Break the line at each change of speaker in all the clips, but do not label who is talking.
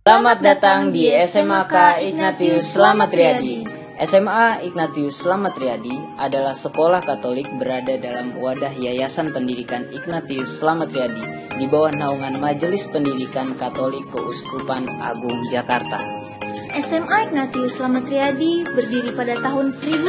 Selamat datang di SMAK Ignatius Slamet Riyadi. SMA Ignatius Slamet Riyadi adalah sekolah Katolik berada dalam wadah Yayasan Pendidikan Ignatius Slamet Riyadi di bawah naungan Majelis Pendidikan Katolik Keuskupan Agung Jakarta.
SMA Ignatius Slamet Riyadi berdiri pada tahun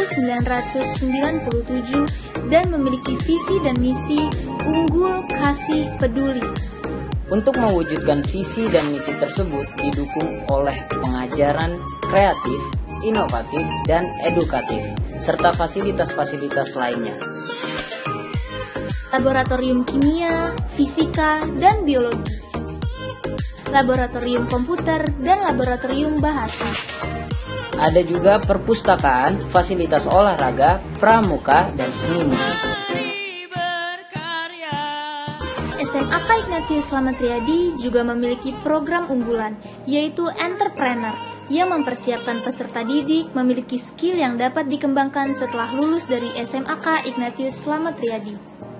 1997 dan memiliki visi dan misi unggul, kasih, peduli.
Untuk mewujudkan visi dan misi tersebut didukung oleh pengajaran kreatif, inovatif, dan edukatif, serta fasilitas-fasilitas lainnya.
Laboratorium kimia, fisika, dan biologi. Laboratorium komputer, dan laboratorium bahasa.
Ada juga perpustakaan, fasilitas olahraga, pramuka, dan seni musik.
SMAK Ignatius Slamet Riyadi juga memiliki program unggulan, yaitu Entrepreneur, yang mempersiapkan peserta didik memiliki skill yang dapat dikembangkan setelah lulus dari SMAK Ignatius Slamet Riyadi.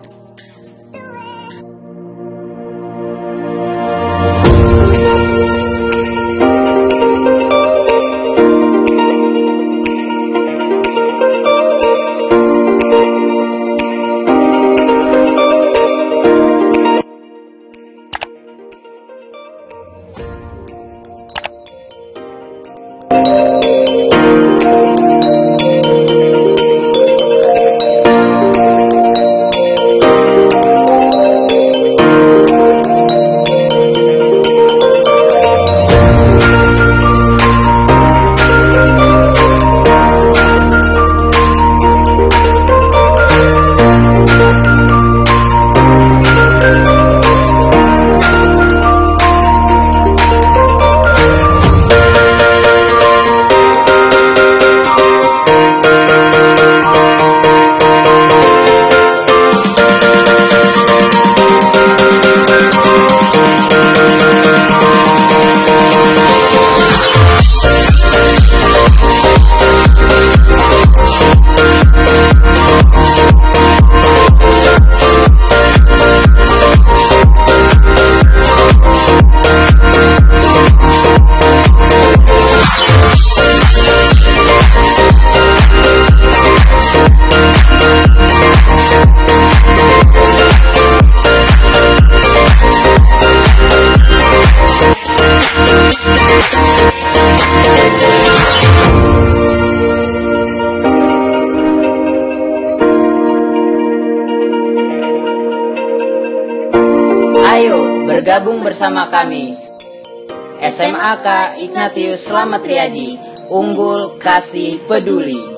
Ayo bergabung bersama kami, SMAK Ignatius Slamet Riyadi, unggul, kasih, peduli.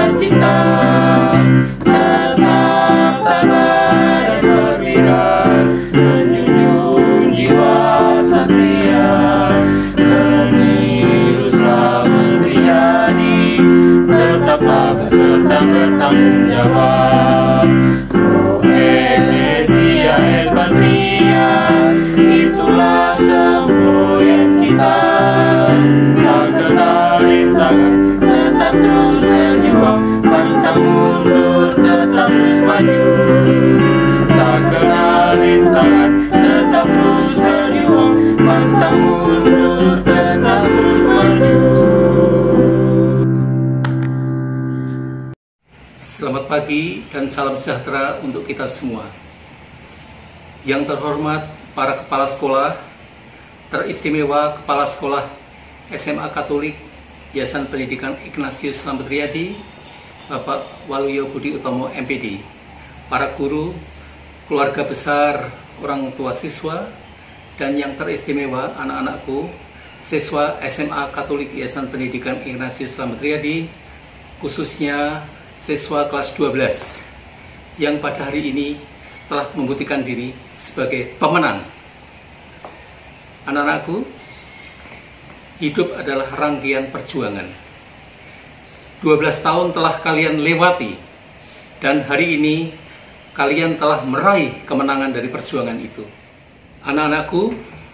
sukacita, tetap tabah dan perwira, menjunjung jiwa satria, pemilu Slamet Riyadi, tetaplah beserta bertanggung jawab. Oh Ecclesia El Patria, itulah semboyan kita. Tak kenal rintangan, tetap terus berjuang, pantang mundur, tetap terus maju. Tak kenal rintangan, tetap terus berjuang, pantang mundur, tetap terus maju.
Selamat pagi dan salam sejahtera untuk kita semua. Yang terhormat para kepala sekolah, teristimewa Kepala Sekolah SMA Katolik Yayasan Pendidikan Ignatius Slamet Riyadi, Bapak Waluyo Budi Utomo MPD, para guru, keluarga besar, orang tua siswa, dan yang teristimewa anak-anakku, siswa SMA Katolik Yayasan Pendidikan Ignatius Slamet Riyadi, khususnya siswa kelas 12 yang pada hari ini telah membuktikan diri sebagai pemenang. Anak-anakku, hidup adalah rangkaian perjuangan. 12 tahun telah kalian lewati, dan hari ini kalian telah meraih kemenangan dari perjuangan itu. Anak-anakku,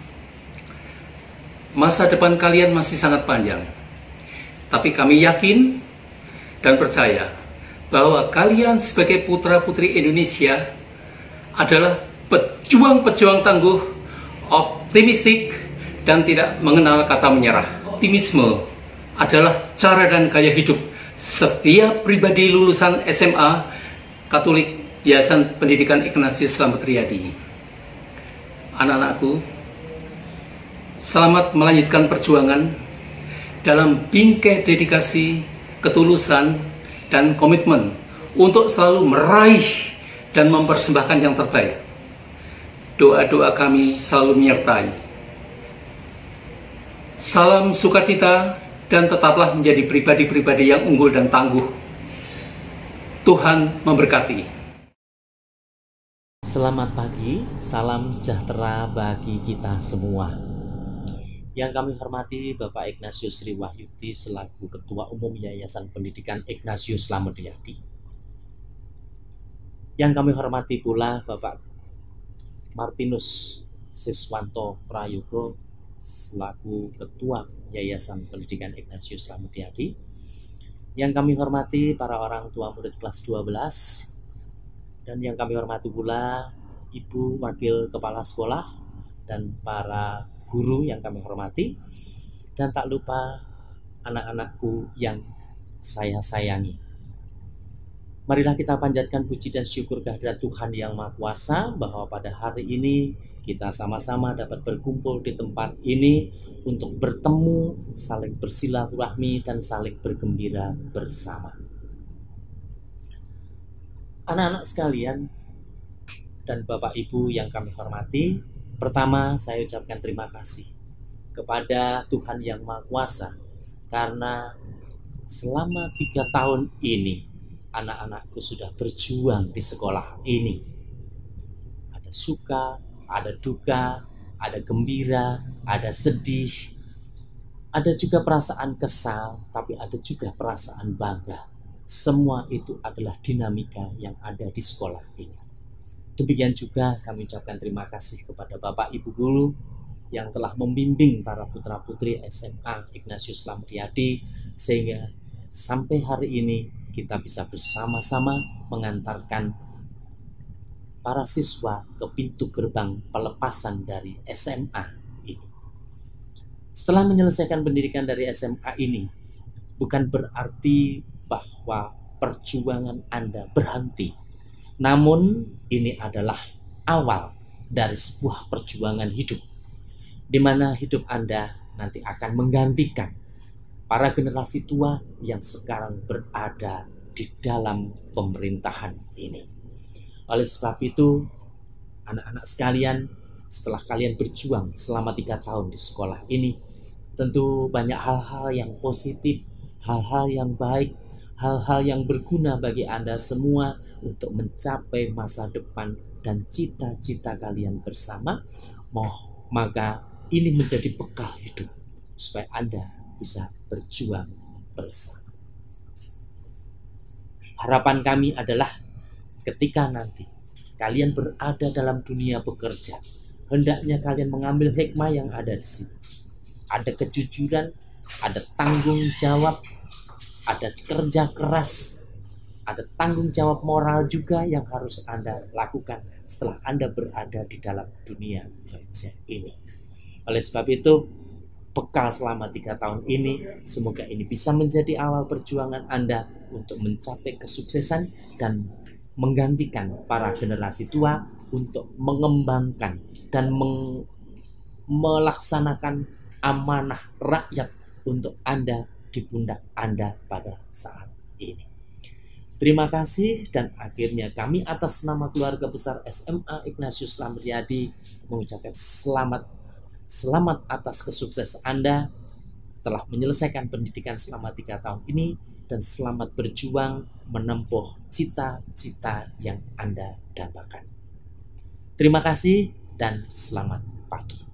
masa depan kalian masih sangat panjang, tapi kami yakin dan percaya bahwa kalian sebagai putra-putri Indonesia adalah pejuang-pejuang tangguh, optimistik, dan tidak mengenal kata menyerah. Optimisme adalah cara dan gaya hidup setiap pribadi lulusan SMA Katolik Yayasan Pendidikan Ignatius Slamet Riyadi. Anak-anakku, selamat melanjutkan perjuangan dalam bingkai dedikasi, ketulusan, dan komitmen untuk selalu meraih dan mempersembahkan yang terbaik. Doa-doa kami selalu menyertai. Salam sukacita dan tetaplah menjadi pribadi-pribadi yang unggul dan tangguh. Tuhan memberkati.
Selamat pagi, salam sejahtera bagi kita semua. Yang kami hormati Bapak Ignatius Sri Wahyudi selaku Ketua Umum Yayasan Pendidikan Ignatius Slamet Riyadi. Yang kami hormati pula Bapak Martinus Siswanto Prayogo selaku Ketua Yayasan Pendidikan Ignatius Slamet Riyadi. Yang kami hormati para orang tua murid kelas 12, dan yang kami hormati pula Ibu Wakil Kepala Sekolah dan para guru yang kami hormati, dan tak lupa anak-anakku yang saya sayangi. Marilah kita panjatkan puji dan syukur kehadirat Tuhan Yang Maha Kuasa bahwa pada hari ini kita sama-sama dapat berkumpul di tempat ini untuk bertemu, saling bersilaturahmi, dan saling bergembira bersama. Anak-anak sekalian dan Bapak Ibu yang kami hormati, pertama saya ucapkan terima kasih kepada Tuhan Yang Maha Kuasa karena selama 3 tahun ini anak-anakku sudah berjuang di sekolah ini. Ada suka, ada duka, ada gembira, ada sedih, ada juga perasaan kesal, tapi ada juga perasaan bangga. Semua itu adalah dinamika yang ada di sekolah ini. Demikian juga kami ucapkan terima kasih kepada Bapak Ibu Guru yang telah membimbing para putra-putri SMA Ignatius Slamet Riyadi sehingga sampai hari ini kita bisa bersama-sama mengantarkan para siswa ke pintu gerbang pelepasan dari SMA ini. Setelah menyelesaikan pendidikan dari SMA ini, bukan berarti bahwa perjuangan Anda berhenti. Namun ini adalah awal dari sebuah perjuangan hidup, di mana hidup Anda nanti akan menggantikan para generasi tua yang sekarang berada di dalam pemerintahan ini. Oleh sebab itu, anak-anak sekalian, setelah kalian berjuang selama 3 tahun di sekolah ini, tentu banyak hal-hal yang positif, hal-hal yang baik, hal-hal yang berguna bagi Anda semua untuk mencapai masa depan dan cita-cita kalian bersama. Maka ini menjadi bekal hidup supaya Anda bisa berjuang bersama. Harapan kami adalah ketika nanti kalian berada dalam dunia bekerja, hendaknya kalian mengambil hikmah yang ada di sini. Ada kejujuran, ada tanggung jawab, ada kerja keras, ada tanggung jawab moral juga yang harus Anda lakukan setelah Anda berada di dalam dunia kerja ini. Oleh sebab itu, bekal selama 3 tahun ini, semoga ini bisa menjadi awal perjuangan Anda untuk mencapai kesuksesan dan menggantikan para generasi tua untuk mengembangkan dan melaksanakan amanah rakyat untuk Anda di pundak Anda pada saat ini. Terima kasih, dan akhirnya kami atas nama keluarga besar SMA Ignatius Slamet Riyadi mengucapkan selamat atas kesuksesan Anda telah menyelesaikan pendidikan selama 3 tahun ini, dan selamat berjuang menempuh cita-cita yang Anda dambakan. Terima kasih dan selamat pagi.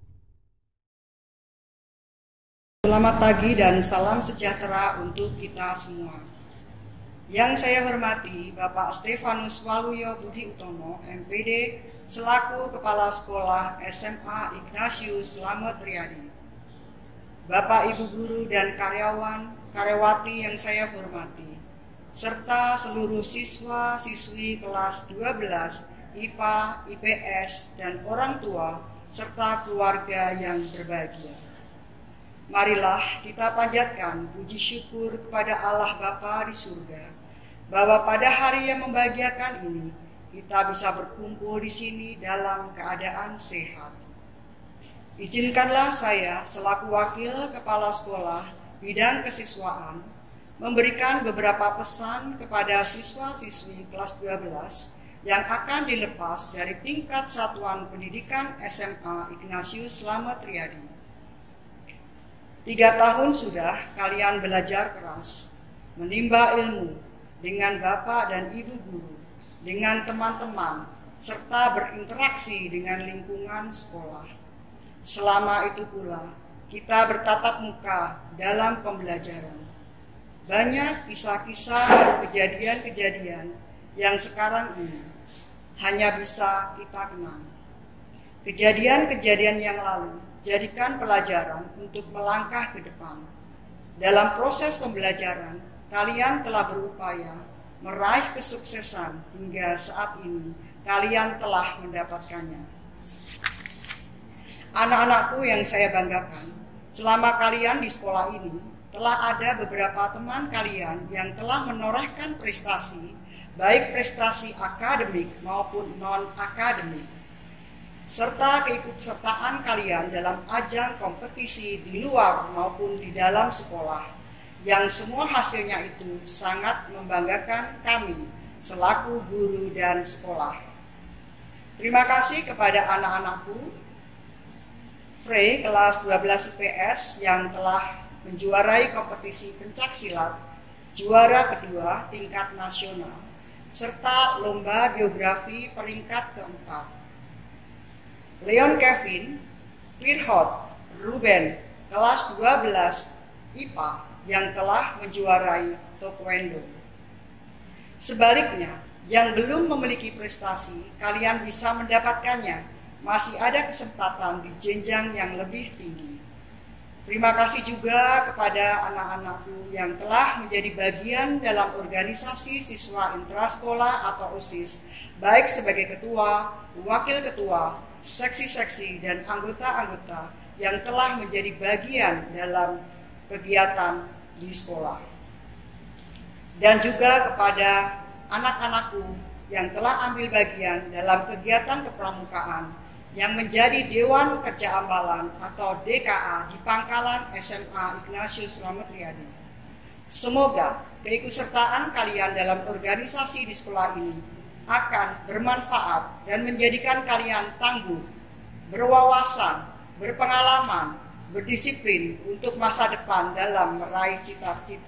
Selamat pagi dan salam sejahtera untuk kita semua. Yang saya hormati Bapak Stefanus Waluyo Budi Utomo, MPD, selaku Kepala Sekolah SMA Ignatius Slamet Riyadi. Bapak, Ibu guru dan karyawati yang saya hormati, serta seluruh siswa-siswi kelas 12 IPA, IPS, dan orang tua, serta keluarga yang berbahagia. Marilah kita panjatkan puji syukur kepada Allah Bapa di surga, bahwa pada hari yang membahagiakan ini, kita bisa berkumpul di sini dalam keadaan sehat. Izinkanlah saya selaku wakil kepala sekolah bidang kesiswaan memberikan beberapa pesan kepada siswa-siswi kelas 12 yang akan dilepas dari tingkat satuan pendidikan SMA Ignatius Slamet Riyadi. 3 tahun sudah kalian belajar keras, menimba ilmu dengan Bapak dan Ibu guru, dengan teman-teman, serta berinteraksi dengan lingkungan sekolah. Selama itu pula, kita bertatap muka dalam pembelajaran. Banyak kisah-kisah dan kejadian-kejadian yang sekarang ini hanya bisa kita kenang. Kejadian-kejadian yang lalu jadikan pelajaran untuk melangkah ke depan. Dalam proses pembelajaran, kalian telah berupaya meraih kesuksesan hingga saat ini kalian telah mendapatkannya. Anak-anakku yang saya banggakan, selama kalian di sekolah ini, telah ada beberapa teman kalian yang telah menorehkan prestasi, baik prestasi akademik maupun non-akademik, serta keikutsertaan kalian dalam ajang kompetisi di luar maupun di dalam sekolah, yang semua hasilnya itu sangat membanggakan kami selaku guru dan sekolah. Terima kasih kepada anak-anakku Frey kelas 12 IPS yang telah menjuarai kompetisi pencaksilat juara kedua tingkat nasional, serta lomba geografi peringkat keempat. Leon Kevin, Pirhot, Ruben kelas 12 IPA yang telah menjuarai taekwondo. Sebaliknya, yang belum memiliki prestasi, kalian bisa mendapatkannya. Masih ada kesempatan di jenjang yang lebih tinggi. Terima kasih juga kepada anak-anakku yang telah menjadi bagian dalam organisasi siswa intrasekolah atau OSIS, baik sebagai ketua, wakil ketua, seksi-seksi, dan anggota-anggota yang telah menjadi bagian dalam kegiatan di sekolah. Dan juga kepada anak-anakku yang telah ambil bagian dalam kegiatan kepramukaan yang menjadi Dewan Kerja Ambalan atau DKA di Pangkalan SMA Ignatius Slamet Riyadi. Semoga keikutsertaan kalian dalam organisasi di sekolah ini akan bermanfaat dan menjadikan kalian tangguh, berwawasan, berpengalaman, berdisiplin untuk masa depan dalam meraih cita-cita.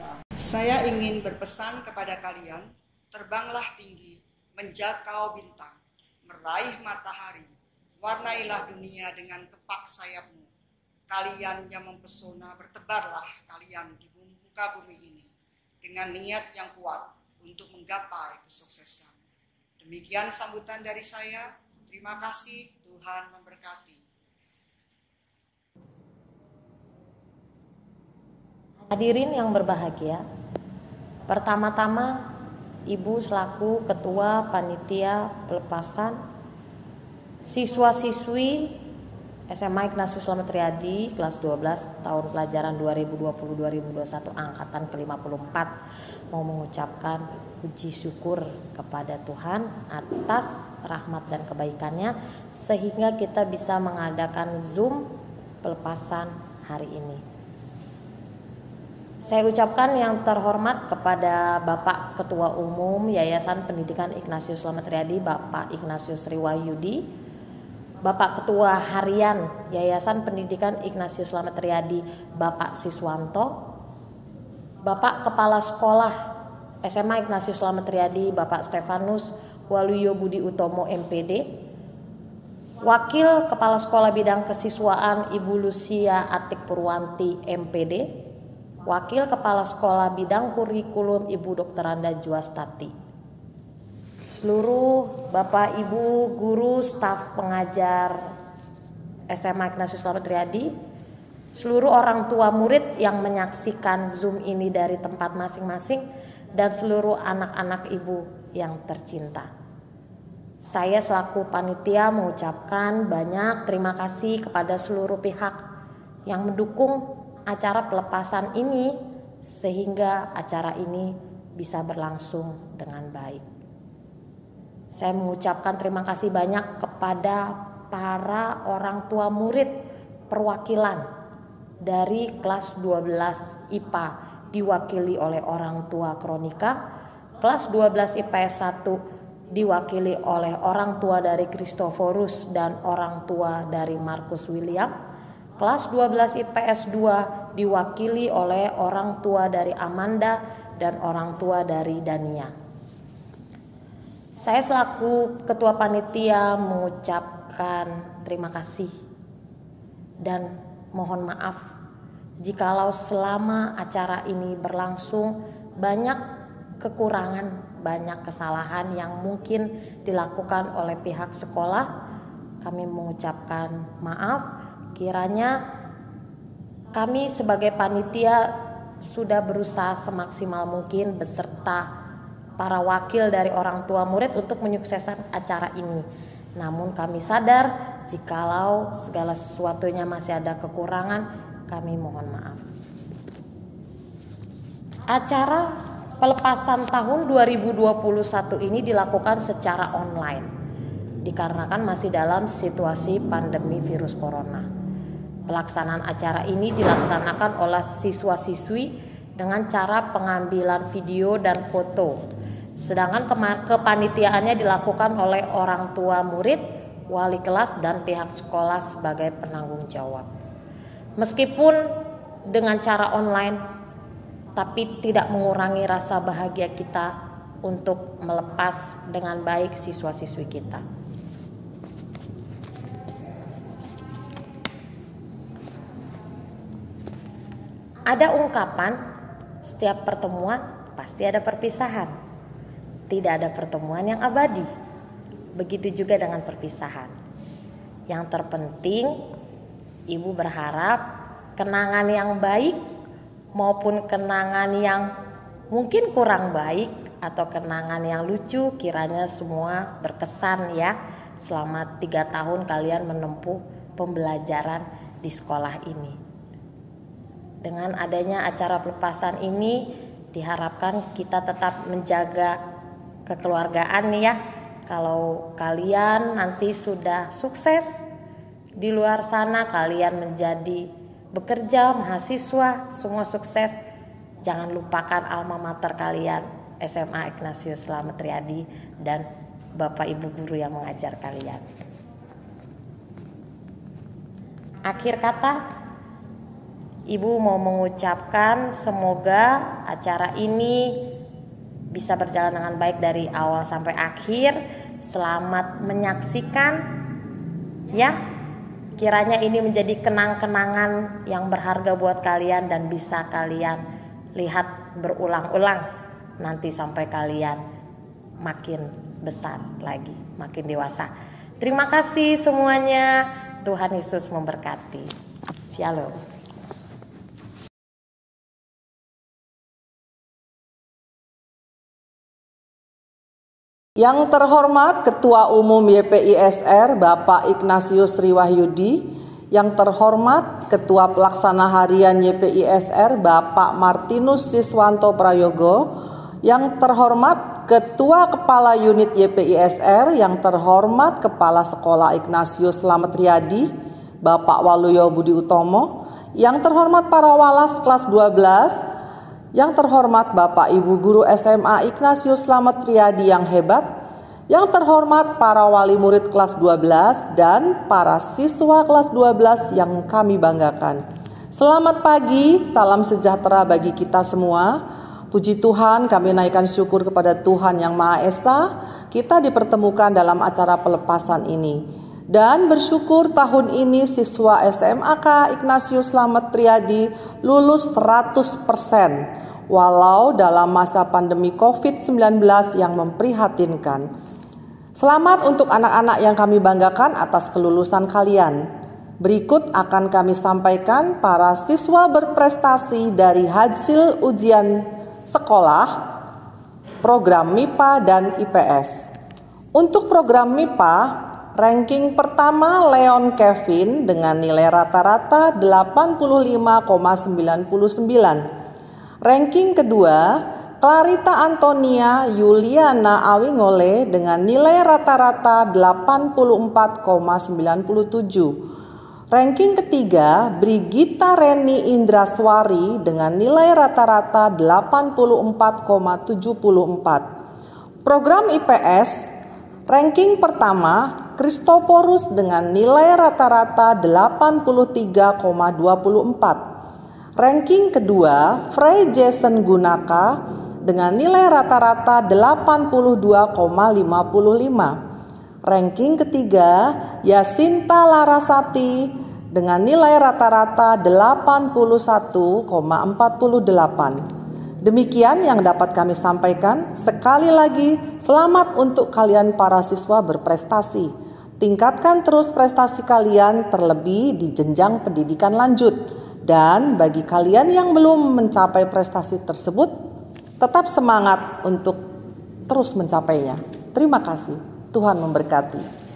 Saya ingin berpesan kepada kalian, terbanglah tinggi, menjangkau bintang, meraih matahari, warnailah dunia dengan kepak sayapmu. Kalian yang mempesona, bertebarlah kalian di muka bumi ini, dengan niat yang kuat untuk menggapai kesuksesan. Demikian sambutan dari saya. Terima kasih, Tuhan memberkati.
Hadirin yang berbahagia, pertama-tama Ibu selaku Ketua Panitia Pelepasan Siswa-siswi SMA Ignatius Selamat Riyadi kelas 12 tahun pelajaran 2020-2021 angkatan ke-54 mau mengucapkan puji syukur kepada Tuhan atas rahmat dan kebaikannya sehingga kita bisa mengadakan Zoom pelepasan hari ini. Saya ucapkan yang terhormat kepada Bapak Ketua Umum Yayasan Pendidikan Ignatius Selamat Riyadi, Bapak Ignatius Riwahyudi, Bapak Ketua Harian Yayasan Pendidikan Ignatius Selamat Riyadi, Bapak Siswanto, Bapak Kepala Sekolah SMA Ignatius Selamat Riyadi, Bapak Stefanus Waluyo Budi Utomo MPD, Wakil Kepala Sekolah Bidang Kesiswaan Ibu Lucia Atik Purwanti MPD, Wakil Kepala Sekolah Bidang Kurikulum Ibu Dr. Anda Juastati, seluruh Bapak Ibu guru staf pengajar SMA Ignatius Selamat Riyadi, seluruh orang tua murid yang menyaksikan Zoom ini dari tempat masing-masing, dan seluruh anak-anak ibu yang tercinta. Saya selaku panitia mengucapkan banyak terima kasih kepada seluruh pihak yang mendukung acara pelepasan ini sehingga acara ini bisa berlangsung dengan baik. Saya mengucapkan terima kasih banyak kepada para orang tua murid perwakilan dari kelas 12 IPA diwakili oleh orang tua Kronika, kelas 12 IPS 1 diwakili oleh orang tua dari Kristoforus dan orang tua dari Markus William, kelas 12 IPS 2 diwakili oleh orang tua dari Amanda dan orang tua dari Dania. Saya selaku Ketua Panitia mengucapkan terima kasih dan mohon maaf jikalau selama acara ini berlangsung banyak kekurangan, banyak kesalahan yang mungkin dilakukan oleh pihak sekolah. Kami mengucapkan maaf. Kiranya kami sebagai panitia sudah berusaha semaksimal mungkin beserta para wakil dari orang tua murid untuk menyukseskan acara ini. Namun kami sadar jikalau segala sesuatunya masih ada kekurangan, kami mohon maaf. Acara pelepasan tahun 2021 ini dilakukan secara online dikarenakan masih dalam situasi pandemi virus corona. Pelaksanaan acara ini dilaksanakan oleh siswa-siswi dengan cara pengambilan video dan foto. Sedangkan kepanitiaannya dilakukan oleh orang tua murid, wali kelas, dan pihak sekolah sebagai penanggung jawab. Meskipun dengan cara online, tapi tidak mengurangi rasa bahagia kita untuk melepas dengan baik siswa-siswi kita. Ada ungkapan, setiap pertemuan pasti ada perpisahan. Tidak ada pertemuan yang abadi. Begitu juga dengan perpisahan. Yang terpenting, Ibu berharap kenangan yang baik maupun kenangan yang mungkin kurang baik atau kenangan yang lucu kiranya semua berkesan ya selama 3 tahun kalian menempuh pembelajaran di sekolah ini. Dengan adanya acara pelepasan ini diharapkan kita tetap menjaga kekeluargaan nih ya. Kalau kalian nanti sudah sukses di luar sana, kalian menjadi bekerja, mahasiswa, semua sukses, jangan lupakan alma mater kalian, SMA Ignatius Selamat Riyadi dan Bapak Ibu guru yang mengajar kalian. Akhir kata, Ibu mau mengucapkan semoga acara ini bisa berjalan dengan baik dari awal sampai akhir. Selamat menyaksikan ya. Kiranya ini menjadi kenang-kenangan yang berharga buat kalian dan bisa kalian lihat berulang-ulang nanti sampai kalian makin besar lagi, makin dewasa. Terima kasih semuanya. Tuhan Yesus memberkati. Shalom.
Yang terhormat Ketua Umum YPISR Bapak Ignatius Riwahyudi, yang terhormat Ketua Pelaksana Harian YPISR Bapak Martinus Siswanto Prayogo, yang terhormat Ketua Kepala Unit YPISR, yang terhormat Kepala Sekolah Ignatius Slamet Riyadi Bapak Waluyo Budi Utomo, yang terhormat para walas kelas 12, yang terhormat Bapak Ibu Guru SMA Ignatius Slamet Riyadi yang hebat, yang terhormat para wali murid kelas 12 dan para siswa kelas 12 yang kami banggakan. Selamat pagi, salam sejahtera bagi kita semua. Puji Tuhan, kami naikkan syukur kepada Tuhan Yang Maha Esa, kita dipertemukan dalam acara pelepasan ini. Dan bersyukur tahun ini siswa SMAK Ignatius Slamet Riyadi lulus 100%. Walau dalam masa pandemi COVID-19 yang memprihatinkan. Selamat untuk anak-anak yang kami banggakan atas kelulusan kalian. Berikut akan kami sampaikan para siswa berprestasi dari hasil ujian sekolah, program MIPA dan IPS. Untuk program MIPA, ranking pertama Leon Kevin dengan nilai rata-rata 85,99. Ranking kedua, Clarita Antonia Yuliana Awingole dengan nilai rata-rata 84,97. Ranking ketiga, Brigita Reni Indraswari dengan nilai rata-rata 84,74. Program IPS, ranking pertama, Kristoporus dengan nilai rata-rata 83,24. Ranking kedua, Frey Jason Gunaka dengan nilai rata-rata 82,55. Ranking ketiga, Yasinta Larasati dengan nilai rata-rata 81,48. Demikian yang dapat kami sampaikan. Sekali lagi, selamat untuk kalian para siswa berprestasi. Tingkatkan terus prestasi kalian terlebih di jenjang pendidikan lanjut. Dan bagi kalian yang belum mencapai prestasi tersebut, tetap semangat untuk terus mencapainya. Terima kasih. Tuhan memberkati.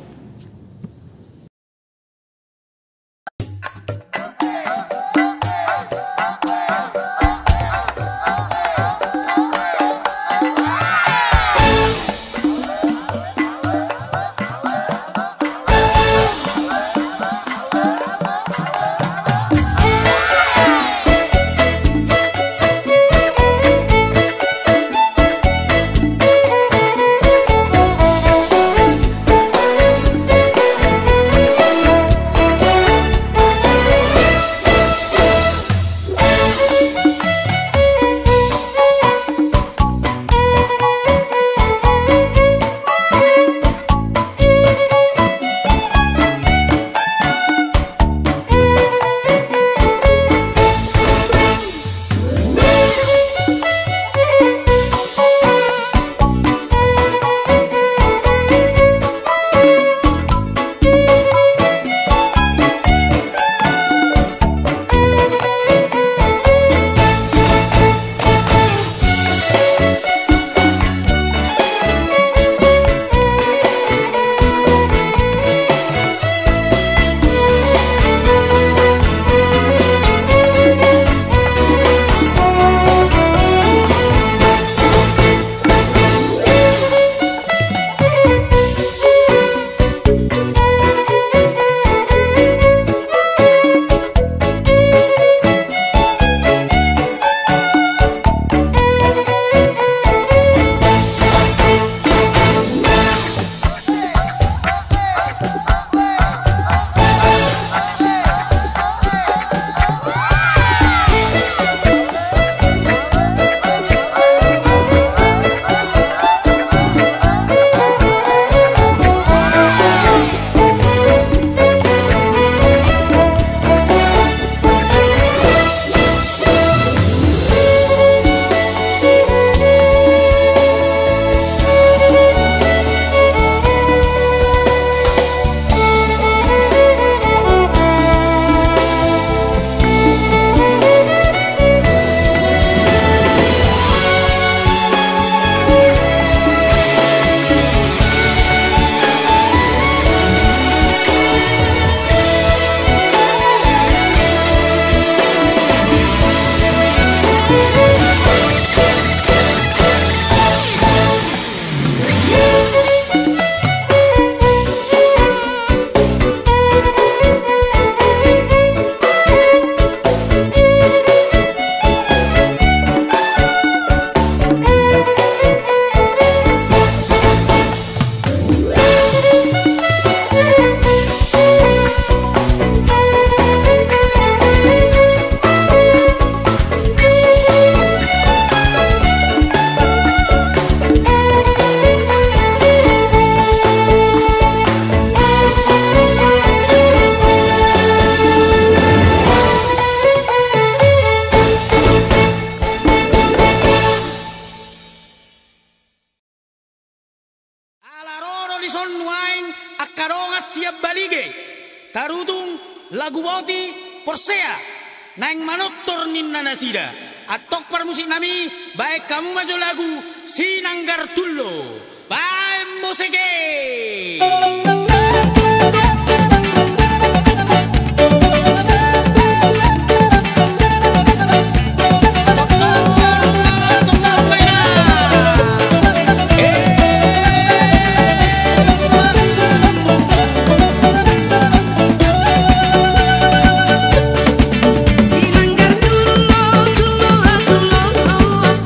lison nuaing akarongas siap balige tarutung lagu boti porsea naing manottor ninna nasida atok permusik nami baik kamu maju lagu Sinanggar Tullo baik musike.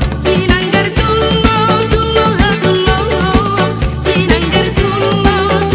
Sinanggar Tullo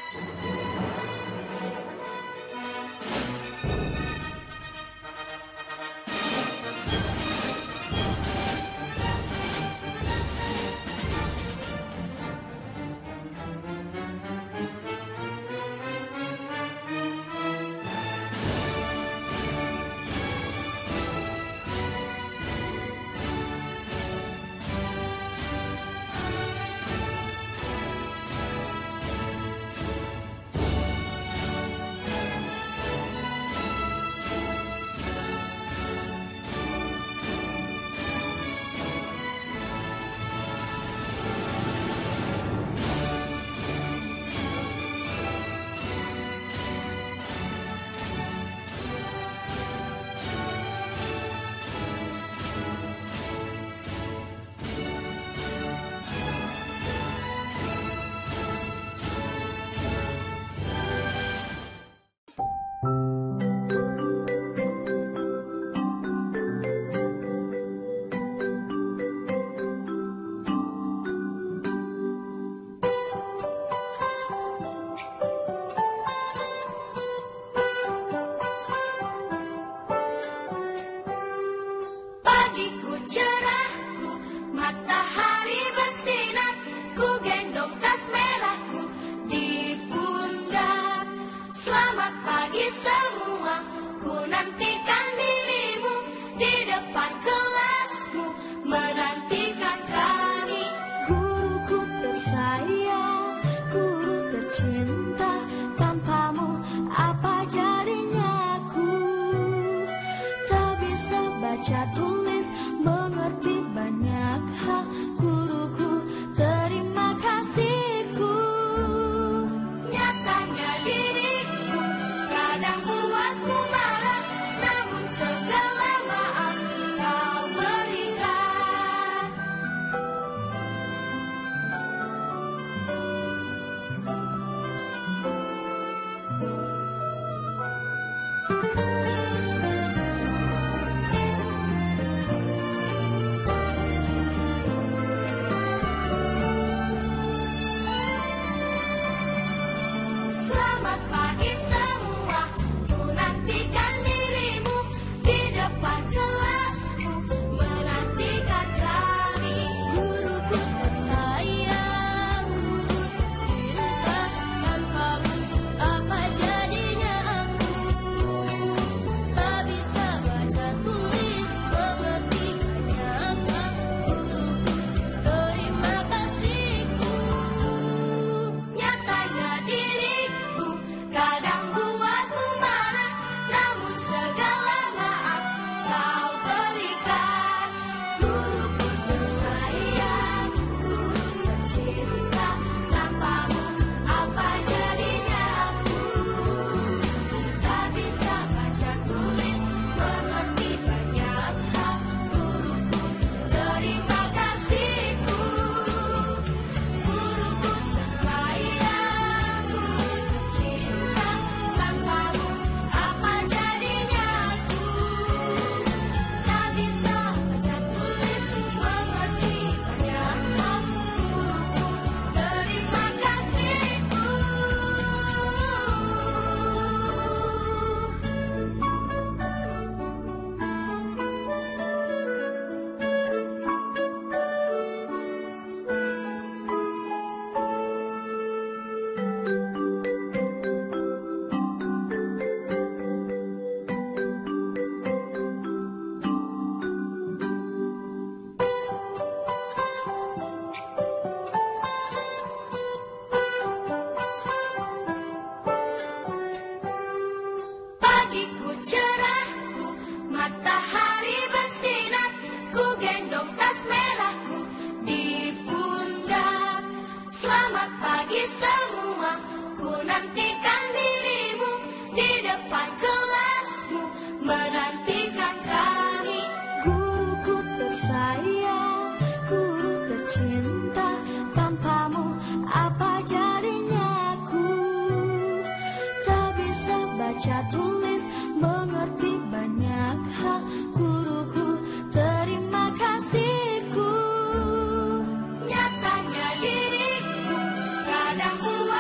Nyatanya diriku kadang buat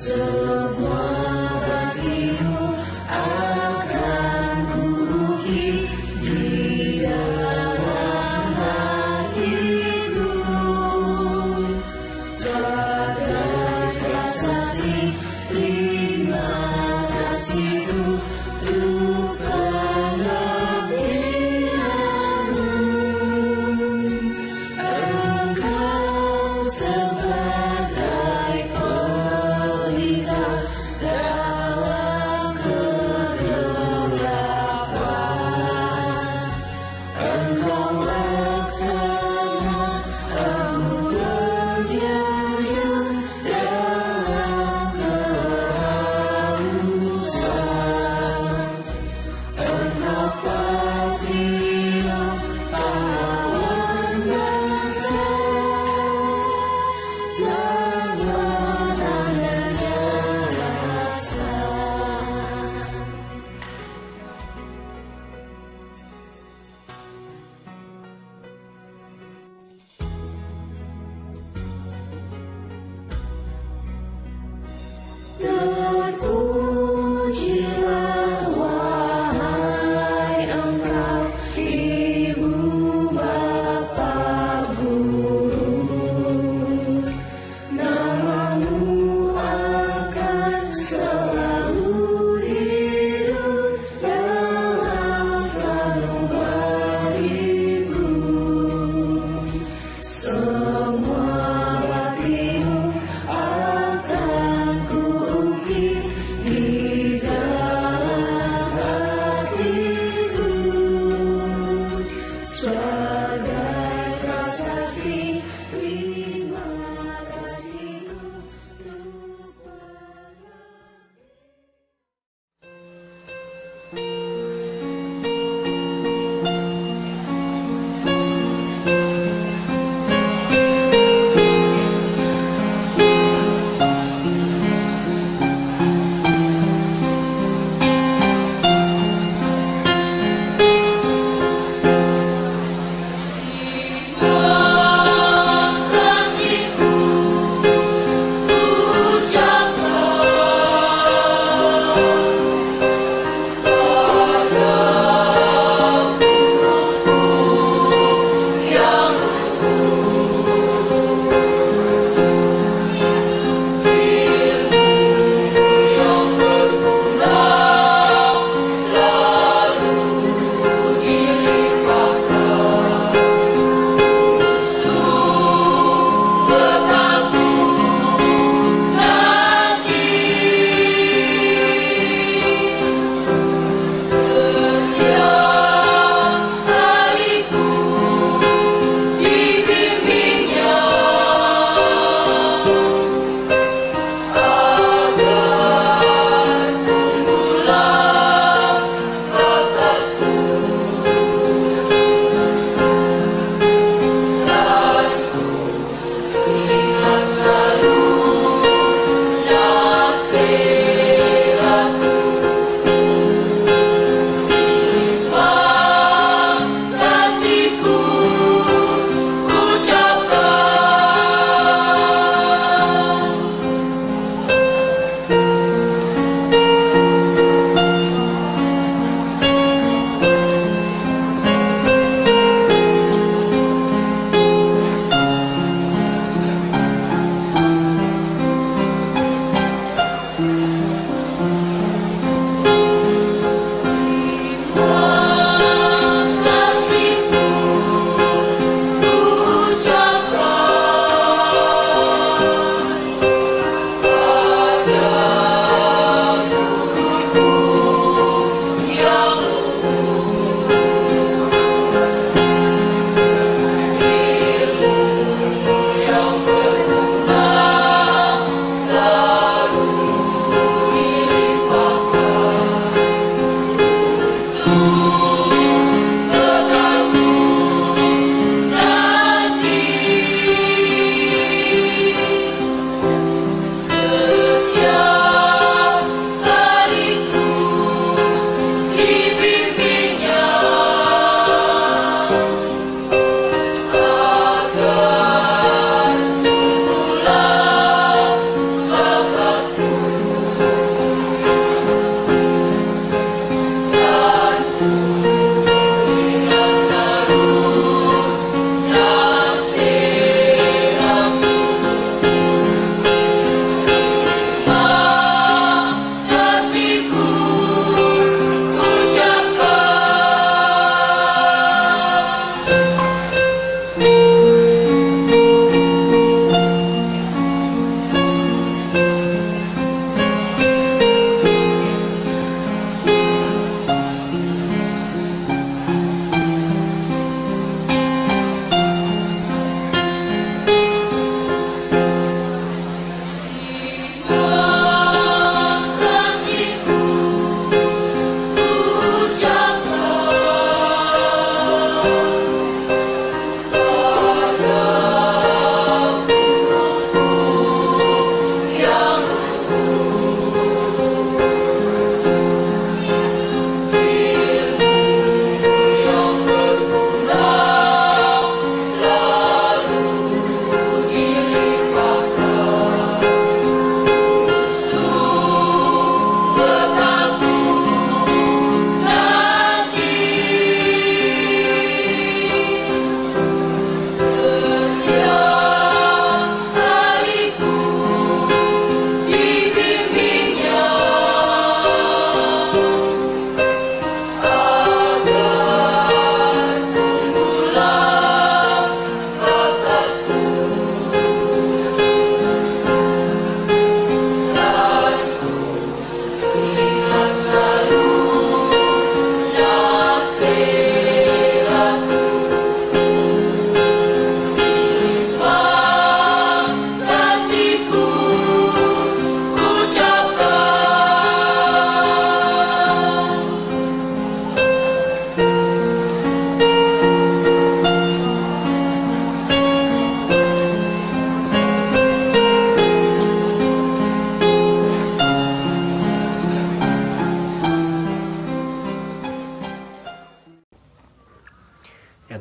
semua bagimu akan kuruhi di dalam hatiku. Jaga prasasti, terima kasihku untuk pengabdianmu. Engkau sebagai pelita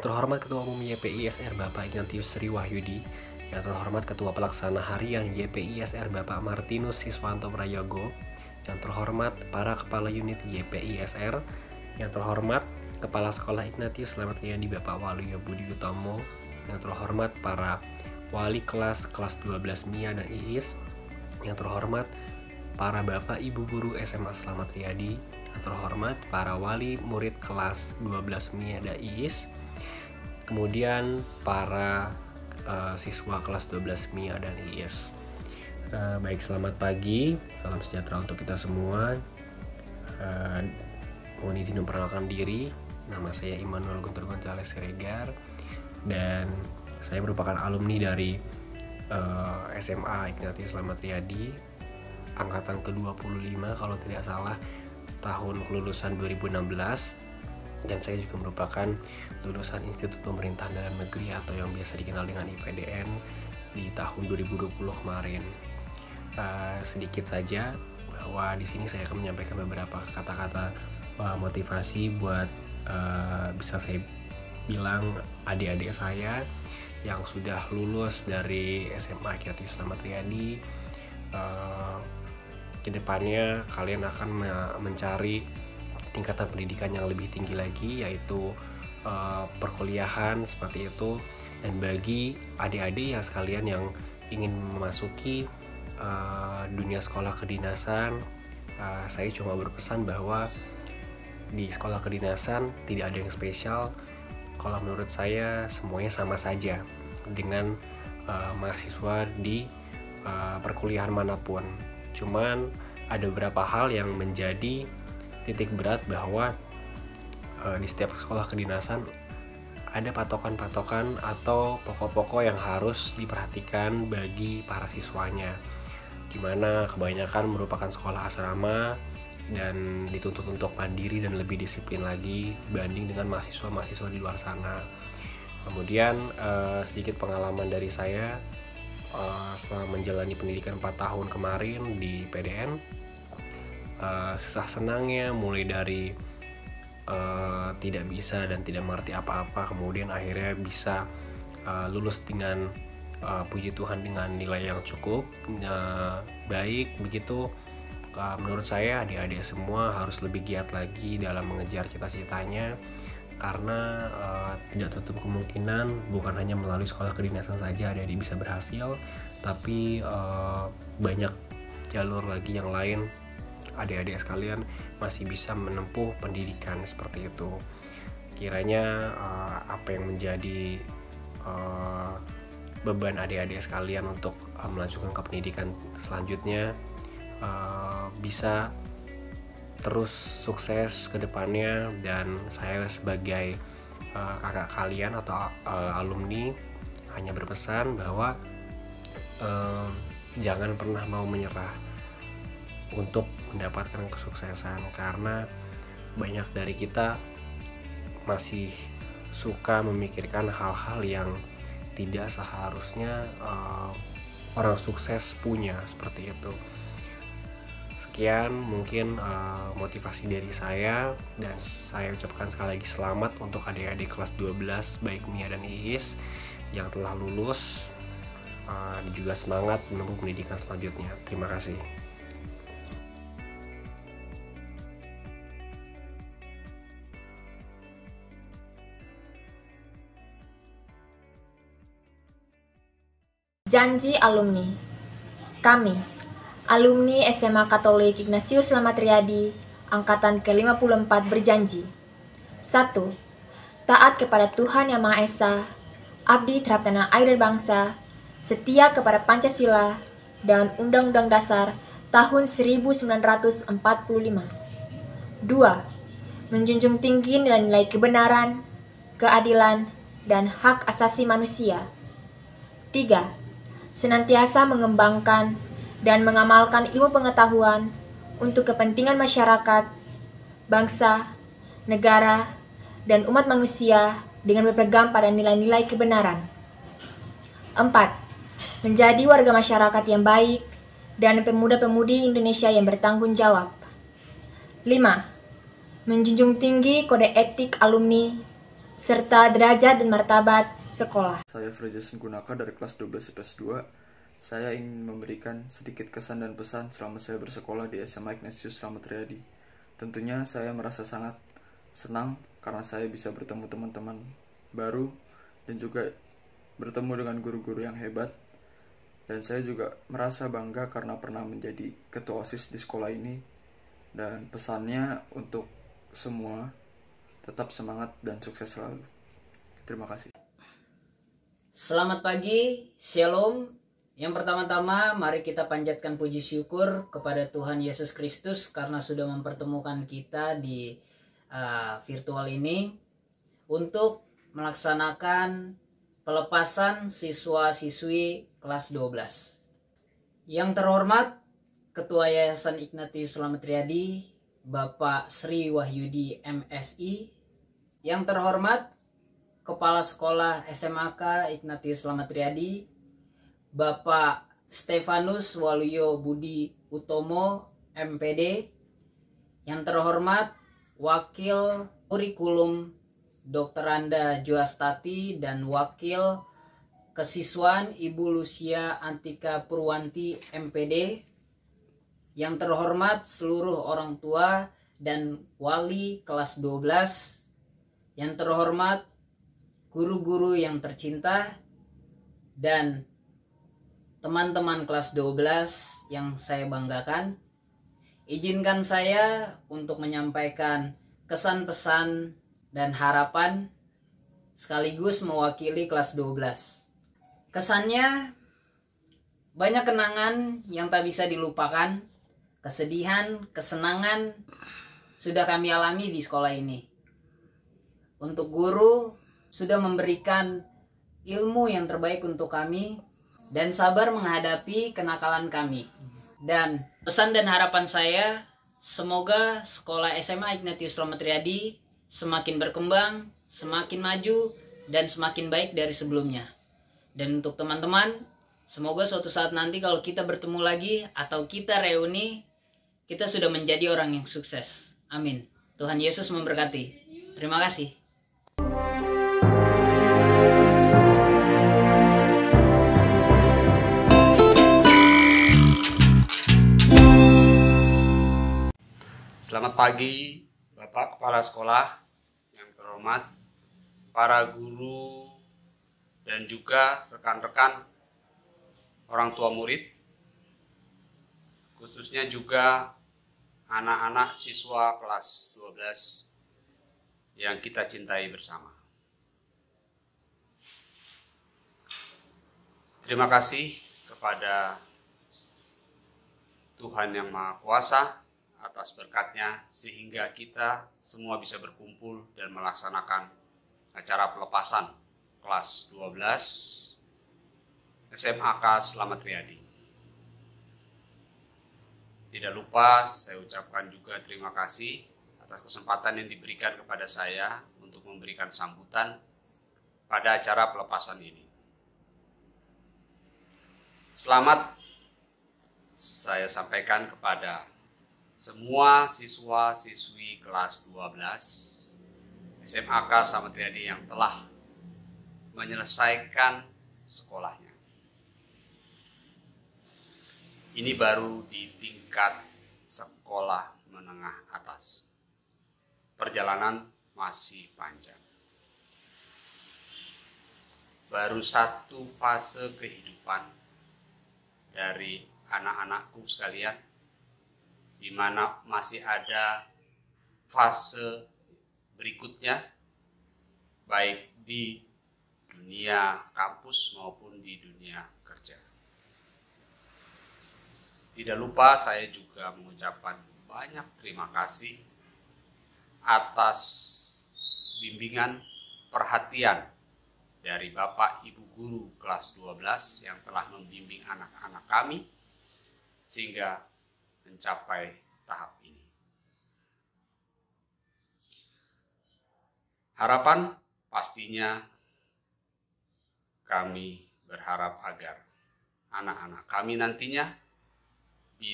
Yang terhormat Ketua Umum YPISR Bapak Ignatius Sri Wahyudi, yang terhormat Ketua Pelaksana Harian YPISR Bapak Martinus Siswanto Prayogo, yang terhormat para Kepala Unit YPISR, yang terhormat Kepala Sekolah Ignatius Slamet Riyadi Bapak Waluyo Budi Utomo, yang terhormat para Wali kelas 12 MIA dan IIS, yang terhormat para Bapak Ibu Guru SMA Slamet Riyadi, yang terhormat para wali murid kelas 12 MIA dan IIS, kemudian para siswa kelas 12 MIA dan IIS. Baik, selamat pagi, salam sejahtera untuk kita semua. Mohon izin memperkenalkan diri, nama saya Immanuel Guntur Gonzales Siregar, dan saya merupakan alumni dari SMA Ignatius Slamet Riyadi, angkatan ke-25 kalau tidak salah, tahun kelulusan 2016, dan saya juga merupakan lulusan Institut Pemerintahan Dalam Negeri atau yang biasa dikenal dengan IPDN di tahun 2020 kemarin. Sedikit saja bahwa di sini saya akan menyampaikan beberapa kata-kata motivasi buat bisa saya bilang adik-adik saya yang sudah lulus dari SMA Ignatius Slamet Riyadi. Kedepannya kalian akan mencari tingkatan pendidikan yang lebih tinggi lagi, yaitu perkuliahan seperti itu. Dan bagi adik-adik yang sekalian yang ingin memasuki dunia sekolah kedinasan, saya cuma berpesan bahwa di sekolah kedinasan tidak ada yang spesial. Kalau menurut saya semuanya sama saja dengan mahasiswa di perkuliahan manapun. Cuman ada beberapa hal yang menjadi titik berat bahwa di setiap sekolah kedinasan ada patokan-patokan atau pokok-pokok yang harus diperhatikan bagi para siswanya, dimana kebanyakan merupakan sekolah asrama dan dituntut untuk mandiri dan lebih disiplin lagi dibanding dengan mahasiswa-mahasiswa di luar sana. Kemudian sedikit pengalaman dari saya setelah menjalani pendidikan 4 tahun kemarin di PDN, susah senangnya mulai dari tidak bisa dan tidak mengerti apa-apa, kemudian akhirnya bisa lulus dengan puji Tuhan dengan nilai yang cukup baik begitu. Menurut saya adik-adik semua harus lebih giat lagi dalam mengejar cita-citanya, karena tidak tutup kemungkinan bukan hanya melalui sekolah kedinasan saja adik-adik bisa berhasil, tapi banyak jalur lagi yang lain adik-adik sekalian masih bisa menempuh pendidikan seperti itu. Kiranya apa yang menjadi beban adik-adik sekalian untuk melanjutkan ke pendidikan selanjutnya bisa terus sukses ke depannya, dan saya sebagai kakak kalian atau alumni hanya berpesan bahwa jangan pernah mau menyerah untuk mendapatkan kesuksesan, karena banyak dari kita masih suka memikirkan hal-hal yang tidak seharusnya orang sukses punya, seperti itu. Sekian mungkin motivasi dari saya, dan saya ucapkan sekali lagi selamat untuk adik-adik kelas 12 baik MIA dan IIS yang telah lulus, dan juga semangat menempuh pendidikan selanjutnya. Terima kasih.
Janji alumni. Kami, alumni SMA Katolik Ignatius Slamet Riyadi, angkatan ke-54 berjanji. 1. Taat kepada Tuhan Yang Maha Esa, abdi terhadap tanah air dan bangsa, setia kepada Pancasila dan Undang-Undang Dasar tahun 1945. 2. Menjunjung tinggi nilai-nilai kebenaran, keadilan, dan hak asasi manusia. 3. Senantiasa mengembangkan dan mengamalkan ilmu pengetahuan untuk kepentingan masyarakat, bangsa, negara, dan umat manusia dengan berpegang pada nilai-nilai kebenaran. 4. Menjadi warga masyarakat yang baik dan pemuda-pemudi Indonesia yang bertanggung jawab. 5. Menjunjung tinggi kode etik alumni serta derajat dan martabat sekolah.
Saya Frejason Gunaka dari kelas 12 IPS 2. Saya ingin memberikan sedikit kesan dan pesan selama saya bersekolah di SMA Ignatius Slamet Riyadi. Tentunya saya merasa sangat senang karena saya bisa bertemu teman-teman baru dan juga bertemu dengan guru-guru yang hebat. Dan saya juga merasa bangga karena pernah menjadi ketua OSIS di sekolah ini. Dan pesannya untuk semua, tetap semangat dan sukses selalu. Terima kasih.
Selamat pagi, Shalom. Yang pertama-tama, mari kita panjatkan puji syukur kepada Tuhan Yesus Kristus karena sudah mempertemukan kita di virtual ini untuk melaksanakan pelepasan siswa-siswi kelas 12. Yang terhormat, Ketua Yayasan Ignatius Slamet Riyadi, Bapak Sri Wahyudi MSI. Yang terhormat, Kepala Sekolah SMAK Ignatius Slamet Riyadi, Bapak Stefanus Waluyo Budi Utomo MPD. Yang terhormat, Wakil Kurikulum Dr. Anda Joastati dan Wakil Kesiswaan Ibu Lucia Antika Purwanti MPD. Yang terhormat seluruh orang tua dan wali kelas 12. Yang terhormat guru-guru yang tercinta dan teman-teman kelas 12 yang saya banggakan. Izinkan saya untuk menyampaikan kesan-pesan dan harapan sekaligus mewakili kelas 12. Kesannya banyak kenangan yang tak bisa dilupakan, kesedihan, kesenangan sudah kami alami di sekolah ini. Untuk guru sudah memberikan ilmu yang terbaik untuk kami dan sabar menghadapi kenakalan kami. Dan pesan dan harapan saya, semoga sekolah SMA Ignatius Slamet Riyadi semakin berkembang, semakin maju, dan semakin baik dari sebelumnya. Dan untuk teman-teman, semoga suatu saat nanti kalau kita bertemu lagi atau kita reuni, kita sudah menjadi orang yang sukses. Amin. Tuhan Yesus memberkati. Terima kasih.
Selamat pagi, Bapak Kepala Sekolah yang terhormat, para guru, dan juga rekan-rekan orang tua murid, khususnya juga anak-anak siswa kelas 12 yang kita cintai bersama. Terima kasih kepada Tuhan Yang Maha Kuasa atas berkatnya sehingga kita semua bisa berkumpul dan melaksanakan acara pelepasan kelas 12 SMAK Slamet Riyadi. Tidak lupa saya ucapkan juga terima kasih atas kesempatan yang diberikan kepada saya untuk memberikan sambutan pada acara pelepasan ini. Selamat saya sampaikan kepada semua siswa-siswi kelas 12 SMAK Slamet Riyadi yang telah menyelesaikan sekolahnya. Ini baru di tingkat sekolah menengah atas. Perjalanan masih panjang. Baru satu fase kehidupan dari anak-anakku sekalian, di mana masih ada fase berikutnya, baik di dunia kampus maupun di dunia kerja. Tidak lupa saya juga mengucapkan banyak terima kasih atas bimbingan perhatian dari Bapak Ibu Guru kelas 12 yang telah membimbing anak-anak kami sehingga mencapai tahap ini. Harapan pastinya kami berharap agar anak-anak kami nantinya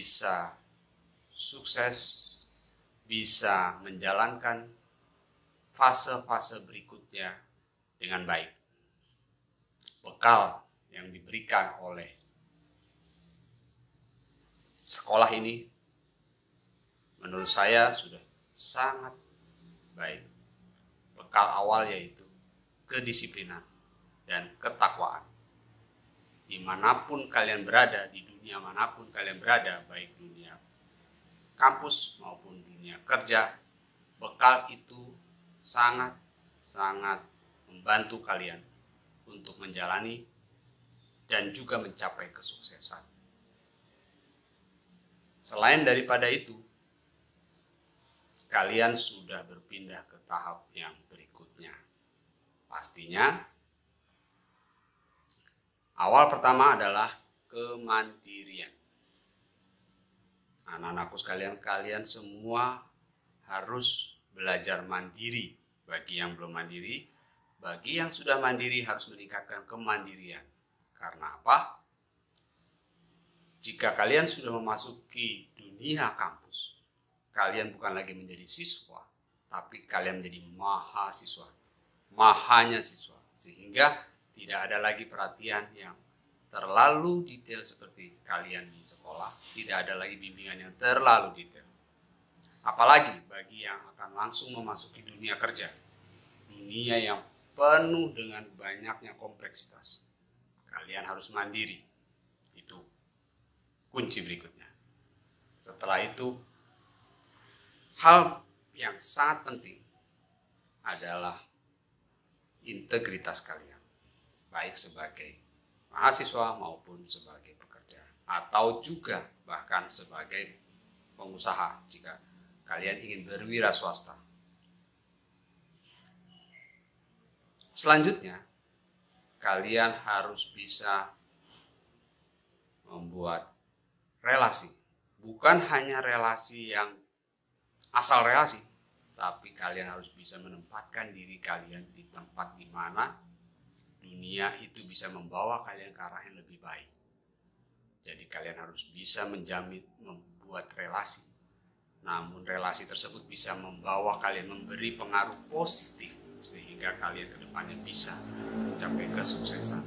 bisa sukses, bisa menjalankan fase-fase berikutnya dengan baik. Bekal yang diberikan oleh sekolah ini menurut saya sudah sangat baik. Bekal awal yaitu kedisiplinan dan ketakwaan. Dimanapun kalian berada, di dunia manapun kalian berada, baik dunia kampus maupun dunia kerja, bekal itu sangat membantu kalian untuk menjalani dan juga mencapai kesuksesan. Selain daripada itu, kalian sudah berpindah ke tahap yang berikutnya. Pastinya, awal pertama adalah kemandirian. Anak-anakku sekalian, kalian semua harus belajar mandiri. Bagi yang belum mandiri, bagi yang sudah mandiri harus meningkatkan kemandirian. Karena apa? Jika kalian sudah memasuki dunia kampus, kalian bukan lagi menjadi siswa, tapi kalian menjadi mahasiswa. Mahanya siswa. Sehingga tidak ada lagi perhatian yang terlalu detail seperti kalian di sekolah. Tidak ada lagi bimbingan yang terlalu detail. Apalagi bagi yang akan langsung memasuki dunia kerja. Dunia yang penuh dengan banyaknya kompleksitas. Kalian harus mandiri. Itu kunci berikutnya. Setelah itu, hal yang sangat penting adalah integritas kalian. Baik sebagai mahasiswa maupun sebagai pekerja. Atau juga bahkan sebagai pengusaha jika kalian ingin berwira swasta. Selanjutnya, kalian harus bisa membuat relasi. Bukan hanya relasi yang asal relasi, tapi kalian harus bisa menempatkan diri kalian di tempat di mana dunia itu bisa membawa kalian ke arah yang lebih baik. Jadi kalian harus bisa menjamin membuat relasi. Namun relasi tersebut bisa membawa kalian memberi pengaruh positif sehingga kalian ke depannya bisa mencapai kesuksesan.